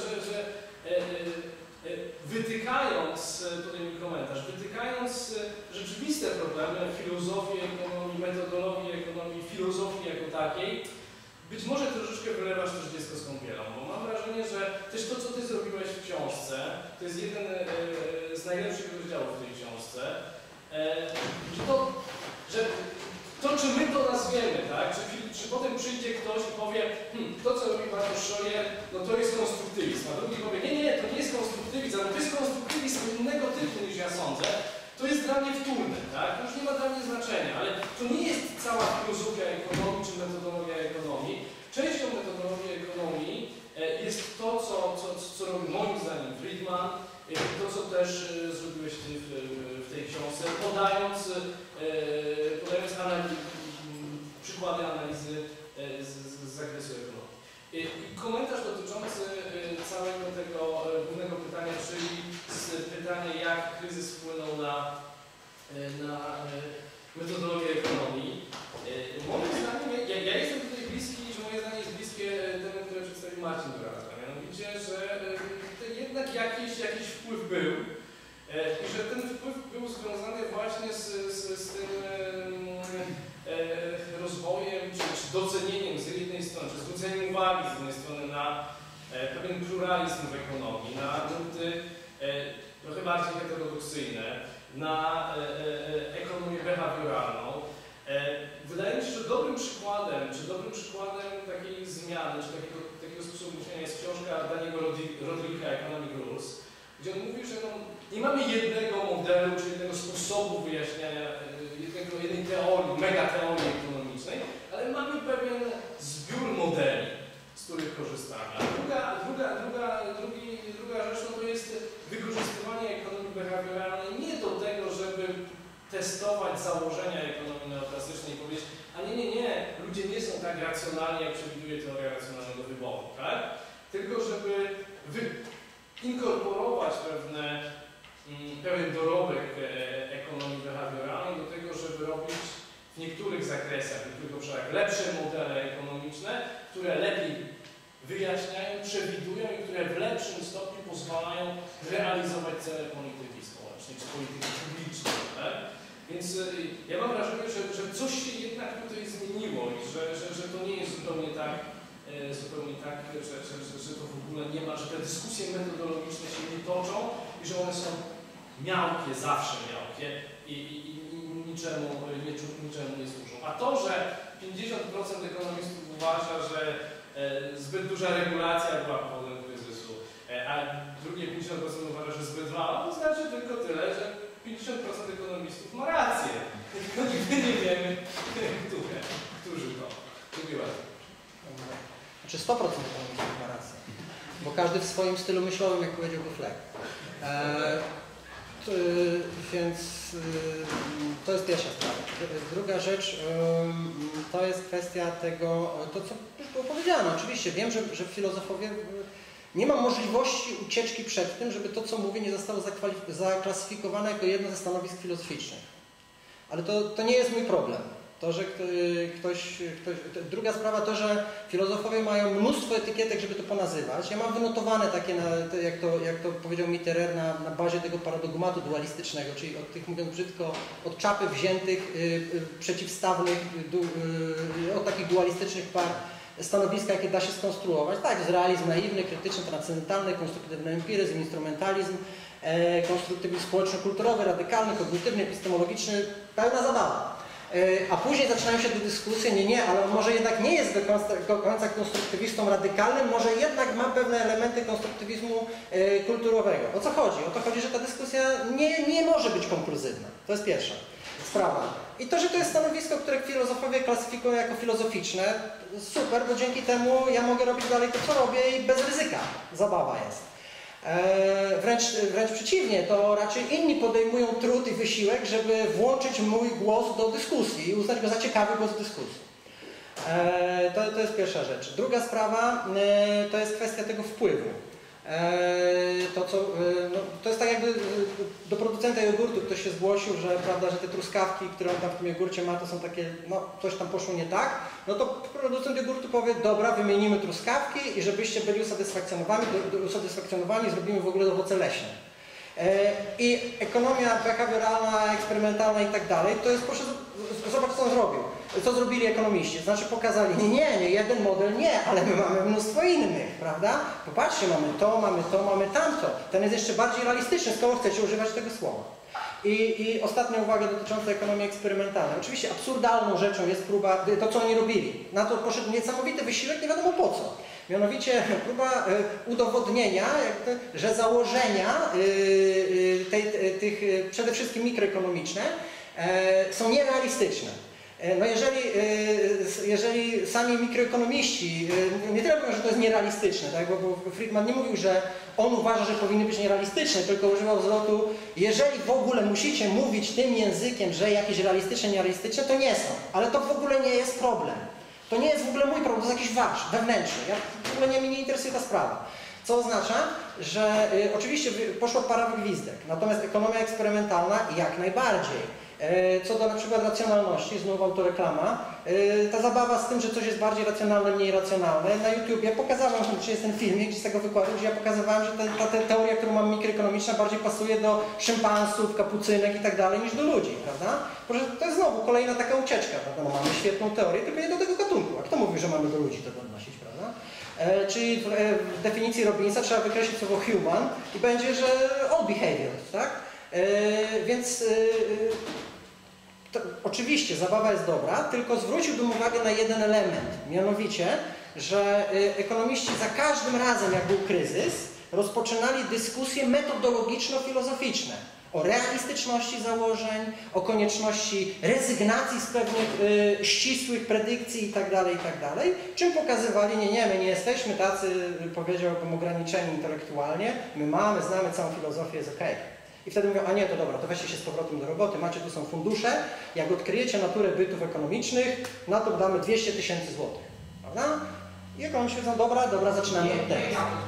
wytykając, tutaj mój komentarz, wytykając rzeczywiste problemy filozofii ekonomii, metodologii ekonomii, filozofii jako takiej, być może troszeczkę wylewasz też dziecko z kąpielą, bo mam wrażenie, że też to, co Ty zrobiłeś w książce, to jest jeden z najlepszych rozdziałów w tej książce, że to, czy my to nazwiemy, tak, czy potem przyjdzie ktoś i powie, to, co robi Bartosz Scheuer, no to jest konstruktywizm, a drugi powie, nie, to nie jest konstruktywizm, ale to jest konstruktywizm innego typu niż ja sądzę, to jest dla mnie wtórne, tak? To już nie ma dla mnie znaczenia, ale to nie jest cała filozofia ekonomii czy metodologia ekonomii. Częścią metodologii ekonomii jest to, co robi moim zdaniem Friedman, to, co też zrobiłeś Ty w tej książce, podając przykłady analizy z zakresu ekonomii. I komentarz dotyczący całego tego głównego pytania, czyli pytanie, jak kryzys wpłynął na metodologię ekonomii. Moim zdaniem, ja jestem tutaj bliski, że moje zdanie jest bliskie temu, które przedstawił Marcin Durata. Mianowicie, że jednak jakiś wpływ był i że ten wpływ był związany właśnie z tym rozwojem, czy docenieniem z jednej strony, czy zwróceniem uwagi z jednej strony na pewien pluralizm w ekonomii, na nurty trochę bardziej heterodoksyjne, na ekonomię behawioralną. Wydaje mi się, że dobrym przykładem takiej zmiany, czy takiego sposobu myślenia jest książka Daniego Rodriguez'a Economic Rules, gdzie on mówi, że nie mamy jednego modelu, czy jednego sposobu wyjaśniania, jednej teorii, megateorii ekonomicznej, ale mamy pewien zbiór modeli, z których korzystamy. A druga rzecz to jest wykorzystywanie ekonomii behawioralnej nie do tego, żeby testować założenia ekonomii neoklasycznej i powiedzieć, a nie, ludzie nie są tak racjonalni, jak przewiduje teoria racjonalnego wyboru, tak? Tylko żeby inkorporować pewien dorobek ekonomii behawioralnej do tego, żeby robić w niektórych zakresach, w niektórych obszarach lepsze modele ekonomiczne, które lepiej wyjaśniają, przewidują i które w lepszym stopniu pozwalają realizować cele polityki społecznej czy polityki publicznej. Tak? Więc ja mam wrażenie, że coś się jednak tutaj zmieniło i że to nie jest zupełnie tak, że to w ogóle nie ma, że te dyskusje metodologiczne się nie toczą i że one są miałkie, zawsze miałkie i niczemu nie służą. A to, że 50% ekonomistów uważa, że zbyt duża regulacja była powodem kryzysu, a drugie 50% uważa, że zbyt mała, to znaczy tylko tyle, że 50% ekonomistów ma rację. Tylko nigdy nie wiemy, którzy to. Dziękuję bardzo. Znaczy 100% ekonomistów ma rację, bo każdy w swoim stylu myślowym, jak powiedziałby Fleck. Więc to jest pierwsza sprawa. Druga rzecz to jest kwestia tego, to co już było powiedziane. Oczywiście wiem, że filozofowie nie ma możliwości ucieczki przed tym, żeby to, co mówię, nie zostało zaklasyfikowane jako jedno ze stanowisk filozoficznych. Ale to nie jest mój problem. To, że druga sprawa to, że filozofowie mają mnóstwo etykietek, żeby to ponazywać. Ja mam wynotowane takie, jak to powiedział Mitterrand, na bazie tego paradogmatu dualistycznego, czyli od tych, mówiąc brzydko, od czapy wziętych, przeciwstawnych, od takich dualistycznych par stanowiska, jakie da się skonstruować. Tak, jest realizm naiwny, krytyczny, transcendentalny, konstruktywny empiryzm, instrumentalizm, konstruktywizm społeczno-kulturowy, radykalny, kognitywny, epistemologiczny, pełna zabawa. A później zaczynają się te dyskusje, nie, ale on może jednak nie jest do końca konstruktywistą radykalnym, może jednak ma pewne elementy konstruktywizmu kulturowego. O co chodzi? O to chodzi, że ta dyskusja nie może być konkluzywna. To jest pierwsza sprawa. I to, że to jest stanowisko, które filozofowie klasyfikują jako filozoficzne, super, bo dzięki temu ja mogę robić dalej to, co robię i bez ryzyka. Zabawa jest. Wręcz przeciwnie, to raczej inni podejmują trud i wysiłek, żeby włączyć mój głos do dyskusji i uznać go za ciekawy głos dyskusji. To jest pierwsza rzecz. Druga sprawa to jest kwestia tego wpływu. To jest tak jakby do producenta jogurtu ktoś się zgłosił, że, prawda, że te truskawki, które on tam w tym jogurcie ma, to są takie, coś tam poszło nie tak, no to producent jogurtu powie, dobra, wymienimy truskawki i żebyście byli usatysfakcjonowani, zrobimy w ogóle owoce leśne. I ekonomia behawioralna, eksperymentalna i tak dalej, to jest, proszę, zobacz co on zrobił. Co zrobili ekonomiści? Znaczy pokazali, nie, jeden model nie, ale my mamy mnóstwo innych, prawda? Popatrzcie, mamy tamto. Ten jest jeszcze bardziej realistyczny, skoro chcecie używać tego słowa. I ostatnia uwaga dotycząca ekonomii eksperymentalnej. Oczywiście absurdalną rzeczą jest próba, to co oni robili. Na to poszedł niesamowity wysiłek, nie wiadomo po co. Mianowicie próba udowodnienia, że założenia tych przede wszystkim mikroekonomiczne są nierealistyczne. No jeżeli sami mikroekonomiści nie tyle mówią, że to jest nierealistyczne, tak? Bo Friedman nie mówił, że on uważa, że powinny być nierealistyczne, tylko używał zwrotu, jeżeli w ogóle musicie mówić tym językiem, że jakieś realistyczne, nierealistyczne, to nie są. Ale to w ogóle nie jest problem. To nie jest w ogóle mój problem, to jest jakiś wasz, wewnętrzny. W ogóle mnie nie interesuje ta sprawa. Co oznacza, że oczywiście poszła para wygwizdek, natomiast ekonomia eksperymentalna jak najbardziej. Co do na przykład racjonalności, znów autoreklama, ta zabawa z tym, że coś jest bardziej racjonalne, mniej racjonalne. Na YouTubie pokazałem, czy jest ten filmik z tego wykładu, gdzie ja pokazywałem, że ta teoria, którą mam mikroekonomiczna, bardziej pasuje do szympansów, kapucynek i tak dalej, niż do ludzi, prawda? Proszę, to jest znowu kolejna taka ucieczka, prawda? No, mamy świetną teorię, tylko nie do tego gatunku. A kto mówi, że mamy do ludzi to odnosić, prawda? Czyli w definicji Robinsa trzeba wykreślić słowo human i będzie, że all behaviors, tak? Więc oczywiście zabawa jest dobra, tylko zwróciłbym uwagę na jeden element, mianowicie, że ekonomiści za każdym razem, jak był kryzys, rozpoczynali dyskusje metodologiczno-filozoficzne o realistyczności założeń, o konieczności rezygnacji z pewnych ścisłych predykcji itd., czym pokazywali, my nie jesteśmy tacy, powiedziałbym, ograniczeni intelektualnie, my znamy całą filozofię, jest okej. I wtedy mówią, a nie, to dobra, to weźcie się z powrotem do roboty, tu są fundusze, jak odkryjecie naturę bytów ekonomicznych, na to damy 200 000 złotych, prawda? I ekonomiści powiedzą, dobra, zaczynamy od tego.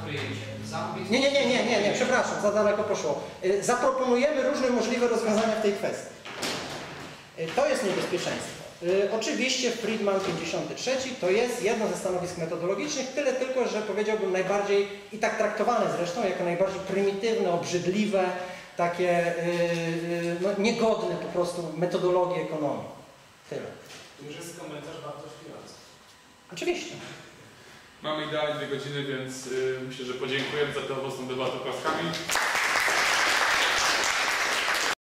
Nie, przepraszam, za daleko poszło. Zaproponujemy różne możliwe rozwiązania w tej kwestii. To jest niebezpieczeństwo. Oczywiście Friedman 53 to jest jedno ze stanowisk metodologicznych, tyle tylko, że powiedziałbym najbardziej, i tak traktowane zresztą, jako najbardziej prymitywne, obrzydliwe, takie niegodne po prostu metodologii ekonomii. Tyle. To już jest komentarz wartościujący. Oczywiście. Mamy idealnie 2 godziny, więc myślę, że podziękujemy za tę owocną debatę klaskami.